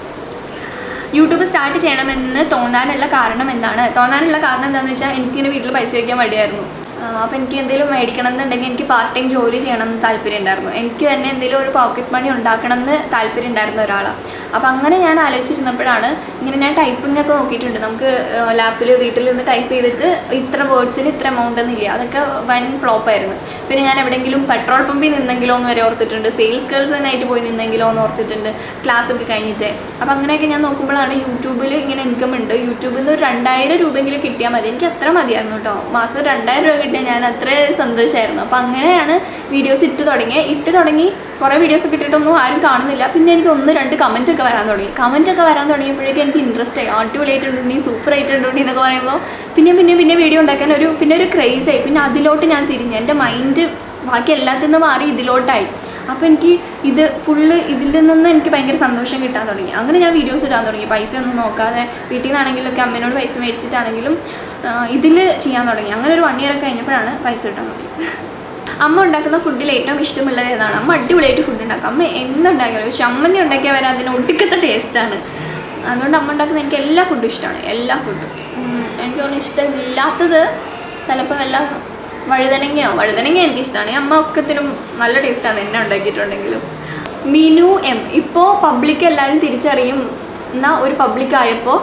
യൂട്യൂബ് സ്റ്റാർട്ട് ചെയ്യണമെന്ന് തോന്നാനുള്ള കാരണം എന്താണ്? തോന്നാനുള്ള കാരണം എന്താണെന്ന് വെച്ചാൽ എനിക്കിങ്ങനെ വീട്ടിൽ പൈസ വയ്ക്കാൻ മടിയായിരുന്നു. അപ്പോൾ എനിക്ക് എന്തെങ്കിലും മേടിക്കണം എന്നുണ്ടെങ്കിൽ എനിക്ക് പാർട്ട് ടൈം ജോലി ചെയ്യണം എന്ന് താല്പര്യം ഉണ്ടായിരുന്നു. എനിക്ക് തന്നെ എന്തെങ്കിലും ഒരു പോക്കറ്റ് മണി ഉണ്ടാക്കണം എന്ന് താല്പര്യം ഉണ്ടായിരുന്ന ഒരാളാണ്. അപ്പോൾ അങ്ങനെ ഞാൻ ആലോചിച്ചിരുന്നപ്പോഴാണ് ഇങ്ങനെ ഞാൻ ടൈപ്പിംഗ് ഒക്കെ നോക്കിയിട്ടുണ്ട്. നമുക്ക് ലാപ്പിൽ വീട്ടിൽ നിന്ന് ടൈപ്പ് ചെയ്തിട്ട് ഇത്ര വേർഡ്സിന് ഇത്ര എമൗണ്ട് എന്നില്ല, അതൊക്കെ വൻ ഫ്ലോപ്പായിരുന്നു. പിന്നെ ഞാൻ എവിടെയെങ്കിലും പെട്രോൾ പമ്പിൽ നിന്നെങ്കിലോ എന്ന് വരെ ഓർത്തിട്ടുണ്ട്, സെയിൽസ് ഗേൾസിനായിട്ട് പോയി നിന്നെങ്കിലോ എന്ന് ഓർത്തിട്ടുണ്ട് ക്ലാസ്സൊക്കെ കഴിഞ്ഞിട്ട്. അപ്പോൾ അങ്ങനെയൊക്കെ ഞാൻ നോക്കുമ്പോഴാണ് യൂട്യൂബിൽ ഇങ്ങനെ ഇൻകം ഉണ്ട്, യൂട്യൂബിൽ നിന്ന് ഒരു രണ്ടായിരം രൂപയെങ്കിലും കിട്ടിയാൽ മതി. എനിക്ക് അത്ര മതിയായിരുന്നു കേട്ടോ. മാസം രണ്ടായിരം രൂപ കിട്ടിയാൽ ഞാൻ അത്ര സന്തോഷമായിരുന്നു. അപ്പോൾ അങ്ങനെയാണ് വീഡിയോസ് ഇട്ട് തുടങ്ങി ഇട്ട് തുടങ്ങി കുറേ വീഡിയോസ് കിട്ടിയിട്ടൊന്നും ആരും കാണുന്നില്ല. പിന്നെ എനിക്ക് ഒന്ന് രണ്ട് കമൻറ്റ് ഒക്കെ വരാൻ തുടങ്ങി കമൻറ്റ് ഒക്കെ വരാൻ തുടങ്ങിയപ്പോഴേക്കും എനിക്ക് ഇൻട്രസ്റ്റ് ആയി. അടിപൊളിയായിട്ടുണ്ടെങ്കിൽ സൂപ്പർ ആയിട്ടുണ്ടെങ്കിൽ എന്നൊക്കെ പറയുമ്പോൾ പിന്നെ പിന്നെ പിന്നെ വീഡിയോ ഉണ്ടാക്കാൻ ഒരു പിന്നെ ഒരു ക്രേസായി. പിന്നെ അതിലോട്ട് ഞാൻ തിരിഞ്ഞു, എൻ്റെ മൈൻഡ് ബാക്കി എല്ലാത്തിൽ നിന്ന് മാറി ഇതിലോട്ടായി. അപ്പോൾ എനിക്ക് ഇത് ഫുള്ള് ഇതിൽ നിന്ന് എനിക്ക് ഭയങ്കര സന്തോഷം കിട്ടാൻ തുടങ്ങി. അങ്ങനെ ഞാൻ വീഡിയോസ് ഇടാൻ തുടങ്ങി, പൈസ ഒന്നും നോക്കാതെ. വീട്ടിൽ നിന്നാണെങ്കിലൊക്കെ അമ്മേനോട് പൈസ മേടിച്ചിട്ടാണെങ്കിലും ഇതിൽ ചെയ്യാൻ തുടങ്ങി. അങ്ങനെ ഒരു വൺ ഇയർ ഒക്കെ കഴിഞ്ഞപ്പോഴാണ് പൈസ കിട്ടാൻ തുടങ്ങി. അമ്മ ഉണ്ടാക്കുന്ന ഫുഡിൽ ഏറ്റവും ഇഷ്ടമുള്ളത് ഏതാണ്? അമ്മ അടിപൊളിയായിട്ട് ഫുഡ് ഉണ്ടാക്കും. അമ്മ എന്തുണ്ടാക്കിയാലും ചമ്മന്തി ഉണ്ടാക്കിയാൽ വരെ അതിന് ഒടുക്കത്തെ ടേസ്റ്റാണ്. അതുകൊണ്ട് അമ്മ ഉണ്ടാക്കുന്ന എനിക്ക് എല്ലാ ഫുഡും ഇഷ്ടമാണ്, എല്ലാ ഫുഡും. എനിക്ക് തോന്നുന്നു ഇഷ്ടമില്ലാത്തത് ചിലപ്പോൾ വല്ല വഴുതനങ്ങയോ വഴുതനങ്ങ എനിക്കിഷ്ടമാണ്. അമ്മ ഒക്കത്തിനും നല്ല ടേസ്റ്റാണ് എന്നെ ഉണ്ടാക്കിയിട്ടുണ്ടെങ്കിലും. മിനു എം ഇപ്പോൾ പബ്ലിക് എല്ലാവരും തിരിച്ചറിയും എന്നാൽ ഒരു പബ്ലിക്കായപ്പോൾ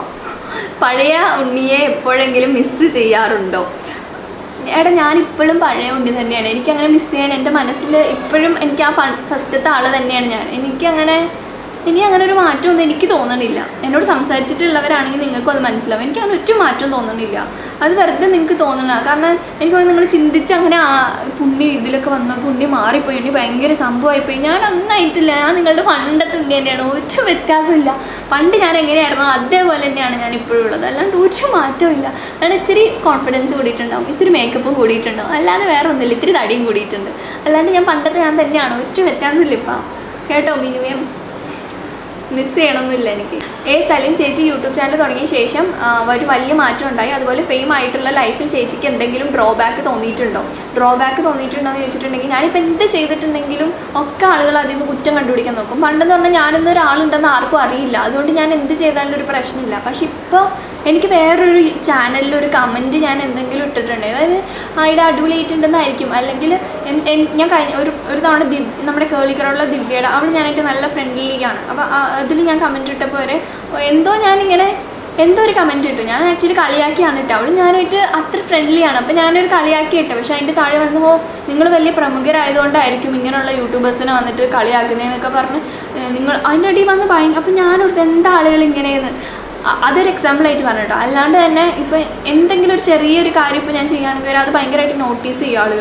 പഴയ ഉണ്ണിയെ എപ്പോഴെങ്കിലും മിസ്സ് ചെയ്യാറുണ്ടോ? എടാ ഞാനിപ്പോഴും പഴയ ഉണ്ണി തന്നെയാണ്. എനിക്കങ്ങനെ മിസ് ചെയ്യാൻ എൻ്റെ മനസ്സിൽ ഇപ്പോഴും എനിക്ക് ആ ഫ ഫസ്റ്റത്തെ ആൾ തന്നെയാണ് ഞാൻ. എനിക്കങ്ങനെ ഇനി അങ്ങനെ ഒരു മാറ്റമൊന്നും എനിക്ക് തോന്നണില്ല. എന്നോട് സംസാരിച്ചിട്ടുള്ളവരാണെങ്കിൽ നിങ്ങൾക്കും അത് മനസ്സിലാവും. എനിക്ക് അങ്ങനെ ഒറ്റ മാറ്റവും തോന്നണില്ല. അത് വെറുതെ നിങ്ങൾക്ക് തോന്നണം. കാരണം എനിക്ക് നിങ്ങൾ ചിന്തിച്ച് അങ്ങനെ ആ പുണ്യ ഇതിലൊക്കെ വന്ന പുണ്യം മാറിപ്പോയി, ഉണ്ണി ഭയങ്കര സംഭവമായിപ്പോയി. ഞാൻ ഒന്നായിട്ടില്ല. ഞാൻ നിങ്ങളുടെ പണ്ടത്തെ ഉണ്ണി തന്നെയാണ്, ഒരു വ്യത്യാസമില്ല. പണ്ട് ഞാൻ എങ്ങനെയായിരുന്നോ അതേപോലെ തന്നെയാണ് ഞാൻ ഇപ്പോഴും ഉള്ളത്. അല്ലാണ്ട് ഒരു മാറ്റവും ഇല്ല. കാരണം ഇച്ചിരി കോൺഫിഡൻസ് കൂടിയിട്ടുണ്ടാവും, ഇച്ചിരി മേക്കപ്പും കൂടിയിട്ടുണ്ടാവും, അല്ലാതെ വേറെ ഒന്നുമില്ല. ഇത്തിരി തടിയും കൂടിയിട്ടുണ്ട്. അല്ലാണ്ട് ഞാൻ പണ്ടത്തെ ഞാൻ തന്നെയാണ്, ഒറ്റ വ്യത്യാസമില്ല ഇപ്പം. കേട്ടോ മിനുവേം, മിസ് ചെയ്യണമെന്നില്ല എനിക്ക്. ഏ സലിം ചേച്ചി യൂട്യൂബ് ചാനൽ തുടങ്ങിയ ശേഷം ഒരു വലിയ മാറ്റം ഉണ്ടായി. അതുപോലെ ഫെയിം ആയിട്ടുള്ള ലൈഫിൽ ചേച്ചിക്ക് എന്തെങ്കിലും ഡ്രോബാക്ക് തോന്നിയിട്ടുണ്ടോ? ഡ്രോബാക്ക് തോന്നിയിട്ടുണ്ടോ എന്ന് ചോദിച്ചിട്ടുണ്ടെങ്കിൽ ഞാനിപ്പോൾ എന്ത് ചെയ്തിട്ടുണ്ടെങ്കിലും ഒക്കെ ആളുകൾ അതിൽ നിന്ന് കുറ്റം കണ്ടുപിടിക്കാൻ നോക്കും. പണ്ടെന്ന് പറഞ്ഞാൽ ഞാനെന്ന് ഒരാളുണ്ടെന്ന് ആർക്കും അറിയില്ല, അതുകൊണ്ട് ഞാൻ എന്ത് ചെയ്താലും ഒരു പ്രശ്നമില്ല. പക്ഷെ ഇപ്പോൾ എനിക്ക് വേറൊരു ചാനലിൽ ഒരു കമൻറ്റ് ഞാൻ എന്തെങ്കിലും ഇട്ടിട്ടുണ്ട്, അതായത് ആയിടെ അടിപൊളിയായിട്ടുണ്ടെന്നായിരിക്കും, അല്ലെങ്കിൽ ഞാൻ കഴിഞ്ഞ ഒരു ഒരു തവണ ദിവ്യ നമ്മുടെ കേളിക്കറുള്ള ദിവ്യയുടെ അവൾ ഞാനായിട്ട് നല്ല ഫ്രണ്ട്ലിയാണ്. അപ്പോൾ അതിൽ ഞാൻ കമൻറ്റ് ഇട്ടപ്പോൾ വരെ എന്തോ ഞാനിങ്ങനെ എന്തോ ഒരു കമൻറ്റ് ഇട്ടു. ഞാൻ ആക്ച്വലി കളിയാക്കിയാണ് ഇട്ടത്. അവൾ ഞാനായിട്ട് അത്ര ഫ്രണ്ട്ലിയാണ്. അപ്പോൾ ഞാനൊരു കളിയാക്കി ഇട്ടു. പക്ഷേ അതിൻ്റെ താഴെ വന്നപ്പോൾ നിങ്ങൾ വലിയ പ്രമുഖരായതുകൊണ്ടായിരിക്കും ഇങ്ങനെയുള്ള യൂട്യൂബേഴ്സിനെ വന്നിട്ട് കളിയാക്കുന്നതെന്നൊക്കെ പറഞ്ഞ് നിങ്ങൾ അതിൻ്റെ അടിയിൽ വന്ന് ഭയങ്കര. അപ്പോൾ ഞാനോർത്ത് എന്താ ആളുകൾ ഇങ്ങനെയെന്ന്. അതൊരു എക്സാമ്പിളായിട്ട് പറഞ്ഞിട്ടോ. അല്ലാണ്ട് തന്നെ ഇപ്പോൾ എന്തെങ്കിലും ഒരു ചെറിയൊരു കാര്യം ഇപ്പോൾ ഞാൻ ചെയ്യുകയാണെങ്കിൽ അത് ഭയങ്കരമായിട്ട് നോട്ടീസ് ചെയ്യും ആളുകൾ.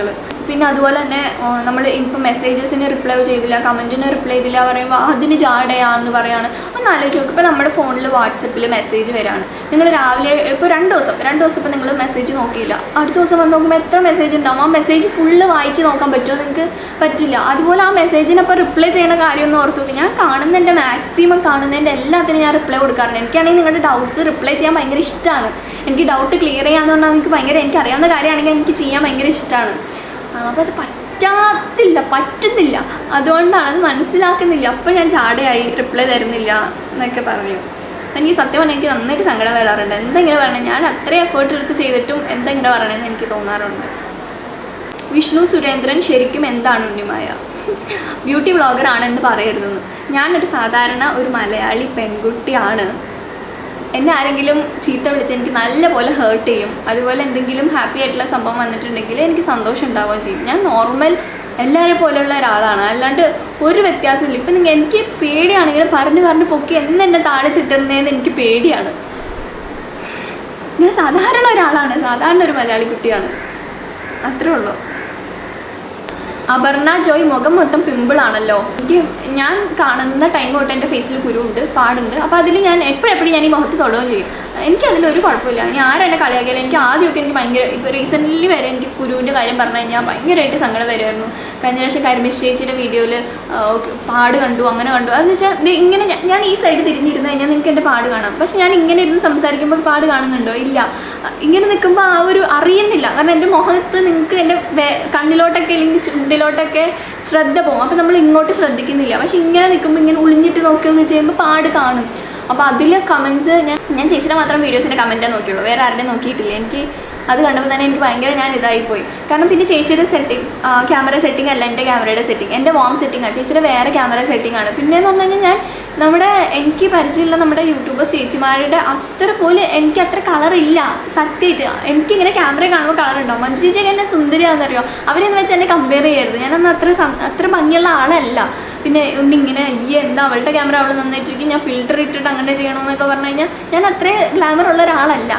പിന്നെ അതുപോലെ തന്നെ നമ്മൾ ഇപ്പം മെസ്സേജസിന് റിപ്ലൈ ചെയ്തില്ല, കമൻറ്റിന് റിപ്ലൈ ചെയ്തില്ല പറയുമ്പോൾ അതിന് ജാടയാണെന്ന് പറയാണ്. ഒന്ന് ആലോചിച്ച് നോക്കും. ഇപ്പോൾ നമ്മുടെ ഫോണിൽ വാട്സപ്പിൽ മെസ്സേജ് വരാണ്, നിങ്ങൾ രാവിലെ ഇപ്പോൾ രണ്ട് ദിവസം രണ്ട് ദിവസം ഇപ്പോൾ നിങ്ങൾ മെസ്സേജ് നോക്കിയില്ല, അടുത്ത ദിവസം വന്ന് നോക്കുമ്പോൾ എത്ര മെസ്സേജ് ഉണ്ടാവും. ആ മെസ്സേജ് ഫുള്ള് വായിച്ച് നോക്കാൻ പറ്റുമോ? നിങ്ങൾക്ക് പറ്റില്ല. അതുപോലെ ആ മെസ്സേജിനപ്പോൾ റിപ്ലൈ ചെയ്യുന്ന കാര്യമൊന്നും ഓർത്ത് നോക്കി. ഞാൻ കാണുന്നതിൻ്റെ മാക്സിമം കാണുന്നതിൻ്റെ എല്ലാത്തിനും ഞാൻ റിപ്ലൈ കൊടുക്കാറുണ്ട്. എനിക്കാണെങ്കിൽ നിങ്ങളുടെ ഡൗട്ട്സ് റിപ്ലൈ ചെയ്യാൻ ഭയങ്കര ഇഷ്ടമാണ്. എനിക്ക് ഡൗട്ട് ക്ലിയർ ചെയ്യാന്ന് പറഞ്ഞാൽ എനിക്ക് ഭയങ്കര എനിക്ക് അറിയാവുന്ന കാര്യമാണെങ്കിൽ എനിക്ക് ചെയ്യാൻ ഭയങ്കര ഇഷ്ടമാണ്. അപ്പോൾ അത് പറ്റാത്തില്ല, പറ്റുന്നില്ല. അതുകൊണ്ടാണ് അത് മനസ്സിലാക്കുന്നില്ല. അപ്പോൾ ഞാൻ ചാടയായി റിപ്ലൈ തരുന്നില്ല എന്നൊക്കെ പറയും. എനിക്ക് സത്യം പറഞ്ഞാൽ എനിക്ക് നന്നായിട്ട് സങ്കടം വരാറുണ്ട്. എന്തെങ്കിലും പറയണേ, ഞാൻ അത്രയും എഫേർട്ട് എടുത്ത് ചെയ്തിട്ടും എന്തെങ്കിലും പറയണമെന്ന് എനിക്ക് തോന്നാറുണ്ട്. വിഷ്ണു സുരേന്ദ്രൻ ശരിക്കും എന്താണ് ഉണ്ണിമായ? ബ്യൂട്ടി വ്ളോഗറാണെന്ന് പറയരുതെന്ന്. ഞാനൊരു സാധാരണ ഒരു മലയാളി പെൺകുട്ടിയാണ്. എന്നെ ആരെങ്കിലും ചീത്ത വിളിച്ച് എനിക്ക് നല്ലപോലെ ഹേർട്ട് ചെയ്യും. അതുപോലെ എന്തെങ്കിലും ഹാപ്പി ആയിട്ടുള്ള സംഭവം വന്നിട്ടുണ്ടെങ്കിൽ എനിക്ക് സന്തോഷം ഉണ്ടാവുകയും ചെയ്യും. ഞാൻ നോർമൽ എല്ലാവരെ പോലെയുള്ള ഒരാളാണ്, അല്ലാണ്ട് ഒരു വ്യത്യാസമില്ല. ഇപ്പം നിങ്ങൾ എനിക്ക് പേടിയാണെങ്കിലും പറഞ്ഞ് പറഞ്ഞ് പൊക്കി എന്നെ താഴെ തിട്ടുന്നതെന്ന് എനിക്ക് പേടിയാണ്. ഞാൻ സാധാരണ ഒരാളാണ്, സാധാരണ ഒരു മലയാളി കുട്ടിയാണ്, അത്രേ ഉള്ളൂ. അപർണ ജോയ് മുഖം മൊത്തം പിമ്പിളാണല്ലോ. എനിക്ക് ഞാൻ കാണുന്ന ടൈം തൊട്ട് എൻ്റെ ഫേസിൽ കുരുണ്ട്, പാടുണ്ട്. അപ്പോൾ അതിൽ ഞാൻ എപ്പോഴെപ്പോഴും ഞാൻ ഈ മുഖത്ത് തൊടുകയും ചെയ്യും. എനിക്കതിലൊരു കുഴപ്പമില്ല. ഇനി ആരെന്നെ കളിയാക്കിയാലും എനിക്ക് ആദ്യമൊക്കെ എനിക്ക് ഭയങ്കര ഇപ്പോൾ റീസെൻ്റ്ലി വരെ എനിക്ക് കുരുവിൻ്റെ കാര്യം പറഞ്ഞു കഴിഞ്ഞാൽ ഭയങ്കരമായിട്ട് സങ്കടം വരുമായിരുന്നു. കഴിഞ്ഞ പ്രാവശ്യം കരിമിഷ് ചേച്ചിയുടെ വീഡിയോയിൽ പാട് കണ്ടു, അങ്ങനെ കണ്ടു. അതെന്ന് വെച്ചാൽ ഇങ്ങനെ ഞാൻ ഈ സൈഡ് തിരിഞ്ഞിരുന്ന് കഴിഞ്ഞാൽ നിങ്ങൾക്ക് എൻ്റെ പാട് കാണാം. പക്ഷെ ഞാൻ ഇങ്ങനെ ഇരുന്ന് സംസാരിക്കുമ്പോൾ പാട് കാണുന്നുണ്ടോ? ഇല്ല. ഇങ്ങനെ നിൽക്കുമ്പോൾ ആ ഒരു അറിയുന്നില്ല. കാരണം എൻ്റെ മുഖത്ത് നിങ്ങൾക്ക് എൻ്റെ കണ്ണിലോട്ടൊക്കെ അല്ലെങ്കിൽ ചുണ്ടിലോട്ടൊക്കെ ശ്രദ്ധ പോകും. അപ്പോൾ നമ്മൾ ഇങ്ങോട്ട് ശ്രദ്ധിക്കുന്നില്ല. പക്ഷെ ഇങ്ങനെ നിൽക്കുമ്പോൾ ഇങ്ങനെ ഒളിഞ്ഞിട്ട് നോക്കുകയെന്ന് ചെയ്യുമ്പോൾ പാട് കാണും. അപ്പോൾ അതിലെ കമൻറ്റ്സ് ഞാൻ ഞാൻ ചേച്ചിയുടെ മാത്രം വീഡിയോസിൻ്റെ കമൻറ്റേ നോക്കിയുള്ളൂ, വേറെ ആരുടെയും നോക്കിയിട്ടില്ല. എനിക്ക് അത് കണ്ടപ്പോൾ തന്നെ എനിക്ക് ഭയങ്കര ഞാൻ ഇതായിപ്പോയി. കാരണം പിന്നെ ചേച്ചിയുടെ സെറ്റിംഗ് ക്യാമറ സെറ്റിംഗ് അല്ല എൻ്റെ ക്യാമറയുടെ സെറ്റിംഗ്, എൻ്റെ വാം സെറ്റിംഗാണ്. ചേച്ചിയുടെ വേറെ ക്യാമറ സെറ്റിംഗ് ആണ്. പിന്നെയെന്ന് പറഞ്ഞു കഴിഞ്ഞാൽ ഞാൻ നമ്മുടെ എനിക്ക് പരിചയമുള്ള നമ്മുടെ യൂട്യൂബേഴ്സ് ചേച്ചിമാരുടെ അത്ര പോലും എനിക്ക് അത്ര കളറില്ല സത്യമായിട്ട്. എനിക്കിങ്ങനെ ക്യാമറ കാണുമ്പോൾ കളറുണ്ടാവും. മഞ്ജു ചേച്ചിയൊക്കെ എന്നെ സുന്ദരിയാണെന്നറിയോ. അവരെന്ന് വെച്ചാൽ എന്നെ കമ്പയർ ചെയ്യരുത്. ഞാനന്ന് അത്ര അത്ര ഭംഗിയുള്ള ആളല്ല. പിന്നെ ഉണ്ടിങ്ങനെ ഈ എന്താ അവളുടെ ക്യാമറ അവൾ നന്നായിട്ടിരിക്കും, ഞാൻ ഫിൽറ്റർ ഇട്ടിട്ട് അങ്ങനെ ചെയ്യണമെന്നൊക്കെ പറഞ്ഞു കഴിഞ്ഞാൽ ഞാൻ അത്രയും ഗ്ലാമർ ഉള്ള ഒരാളല്ല.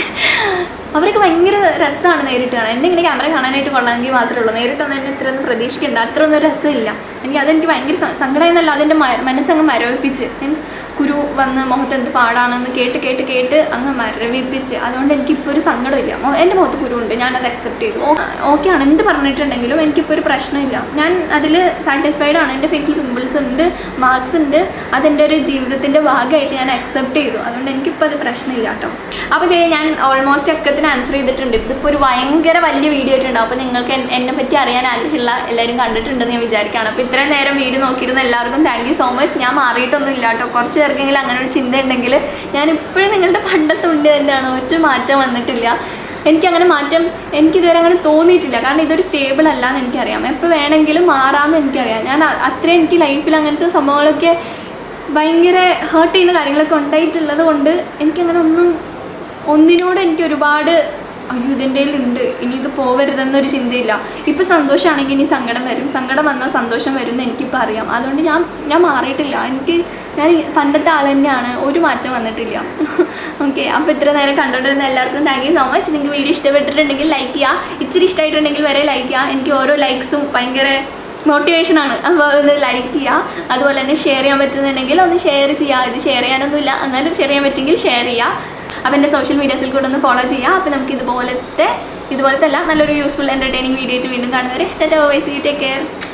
അവരൊക്കെ ഭയങ്കര രസമാണ് നേരിട്ട് കാണാൻ. എന്നെ ഇങ്ങനെ ക്യാമറ കാണാനായിട്ട് കൊള്ളാമെങ്കിൽ മാത്രമേ ഉള്ളൂ. നേരിട്ടൊന്നും എന്നെ ഇത്രയൊന്നും പ്രതീക്ഷിക്കേണ്ട, അത്ര ഒന്നും രസമില്ല എനിക്ക്. അതെനിക്ക് ഭയങ്കര സങ്കടമെന്നല്ല, അതെൻ്റെ മനസ്സങ്ങ് മരവിപ്പിച്ച്, മീൻസ് കുരു വന്ന് മുഖത്ത് എന്ത് പാടാണെന്ന് കേട്ട് കേട്ട് കേട്ട് അങ്ങ് മരവിപ്പിച്ച്. അതുകൊണ്ട് എനിക്കിപ്പോൾ ഒരു സങ്കടമില്ല. എൻ്റെ മുഖത്ത് കുരുണ്ട്, ഞാനത് അക്സെപ്റ്റ് ചെയ്തു. ഓക്കെ ആണ് എന്ത് പറഞ്ഞിട്ടുണ്ടെങ്കിലും എനിക്കിപ്പോൾ ഒരു പ്രശ്നമില്ല. ഞാൻ അതിൽ സാറ്റിസ്ഫൈഡ് ആണ്. എൻ്റെ ഫേസിൽ പിമ്പിൾസ് ഉണ്ട്, മാർക്സ് ഉണ്ട്, അതെൻ്റെ ഒരു ജീവിതത്തിൻ്റെ ഭാഗമായിട്ട് ഞാൻ അക്സെപ്റ്റ് ചെയ്തു. അതുകൊണ്ട് എനിക്കിപ്പോൾ അത് പ്രശ്നമില്ല കേട്ടോ. അപ്പോൾ ഇതേ ഞാൻ ഓൾമോസ്റ്റ് ഒക്കത്തിന് ആൻസർ ചെയ്തിട്ടുണ്ട്. ഇതിപ്പോൾ ഒരു ഭയങ്കര വലിയ വീഡിയോ ആയിട്ടുണ്ടാവും. അപ്പോൾ നിങ്ങൾക്ക് എന്നെ പറ്റി അറിയാൻ ആഗ്രഹമുള്ള എല്ലാവരും കണ്ടിട്ടുണ്ടെന്ന് ഞാൻ വിചാരിക്കുകയാണ്. അപ്പോൾ ഇത്രയും നേരം വീഡിയോ നോക്കിയിരുന്ന എല്ലാവർക്കും താങ്ക് യു സോ മച്ച്. ഞാൻ മാറിയിട്ടൊന്നും ഇല്ല കേട്ടോ. കുറച്ച് പേർക്കെങ്കിലും അങ്ങനെ ഒരു ചിന്ത ഉണ്ടെങ്കിൽ ഞാൻ ഇപ്പോഴും നിങ്ങളുടെ പണ്ടത്തെ ഉണ്ട് തന്നെയാണ്, ഒറ്റ മാറ്റം വന്നിട്ടില്ല. എനിക്കങ്ങനെ മാറ്റം എനിക്കിതുവരെ അങ്ങനെ തോന്നിയിട്ടില്ല. കാരണം ഇതൊരു സ്റ്റേബിൾ അല്ലാന്ന് എനിക്കറിയാം. എപ്പോൾ വേണമെങ്കിലും മാറാമെന്ന് എനിക്കറിയാം. ഞാൻ അത്രയും എനിക്ക് ലൈഫിൽ അങ്ങനത്തെ സംഭവങ്ങളൊക്കെ ഭയങ്കര ഹേർട്ട് ചെയ്യുന്ന കാര്യങ്ങളൊക്കെ ഉണ്ടായിട്ടുള്ളത് കൊണ്ട് എനിക്കങ്ങനെ ഒന്നും ഒന്നിനോട് എനിക്ക് ഒരുപാട് അയ്യോ ഇതിൻ്റെ ഉണ്ട് ഇനി ഇത് പോവരുതെന്നൊരു ചിന്തയില്ല. ഇപ്പോൾ സന്തോഷമാണെങ്കിൽ ഇനി സങ്കടം വരും, സങ്കടം വന്നാൽ സന്തോഷം വരും എന്ന് എനിക്കിപ്പോൾ അറിയാം. അതുകൊണ്ട് ഞാൻ ഞാൻ മാറിയിട്ടില്ല. എനിക്ക് ഞാൻ പണ്ടത്തെ ആൾ തന്നെയാണ്, ഒരു മാറ്റം വന്നിട്ടില്ല. ഓക്കെ, അപ്പോൾ ഇത്ര നേരം കണ്ടുകൊണ്ടിരുന്ന എല്ലാവർക്കും താങ്ക് യു സോ മച്ച്. നിങ്ങൾക്ക് വീഡിയോ ഇഷ്ടപ്പെട്ടിട്ടുണ്ടെങ്കിൽ ലൈക്ക് ചെയ്യുക, ഇച്ചിരി ഇഷ്ടമായിട്ടുണ്ടെങ്കിൽ വരെ ലൈക്ക് ചെയ്യുക. എനിക്ക് ഓരോ ലൈക്സും ഭയങ്കര മോട്ടിവേഷനാണ്. അപ്പോൾ ഒന്ന് ലൈക്ക് ചെയ്യുക. അതുപോലെ തന്നെ ഷെയർ ചെയ്യാൻ പറ്റുന്നുണ്ടെങ്കിൽ ഒന്ന് ഷെയർ ചെയ്യുക. ഇത് ഷെയർ ചെയ്യാനൊന്നുമില്ല, എന്നാലും ഷെയർ ചെയ്യാൻ പറ്റുമെങ്കിൽ ഷെയർ ചെയ്യുക. അപ്പോൾ എൻ്റെ സോഷ്യൽ മീഡിയാസിൽ കൂടെ ഒന്ന് ഫോളോ ചെയ്യുക. അപ്പോൾ നമുക്ക് ഇതുപോലത്തെ ഇതുപോലത്തെ അല്ല നല്ലൊരു യൂസ്ഫുൾ എൻ്റർടൈനിങ് വീഡിയോ ആയിട്ട് വീണ്ടും കാണുന്നവരെ tata bye, see you, take care.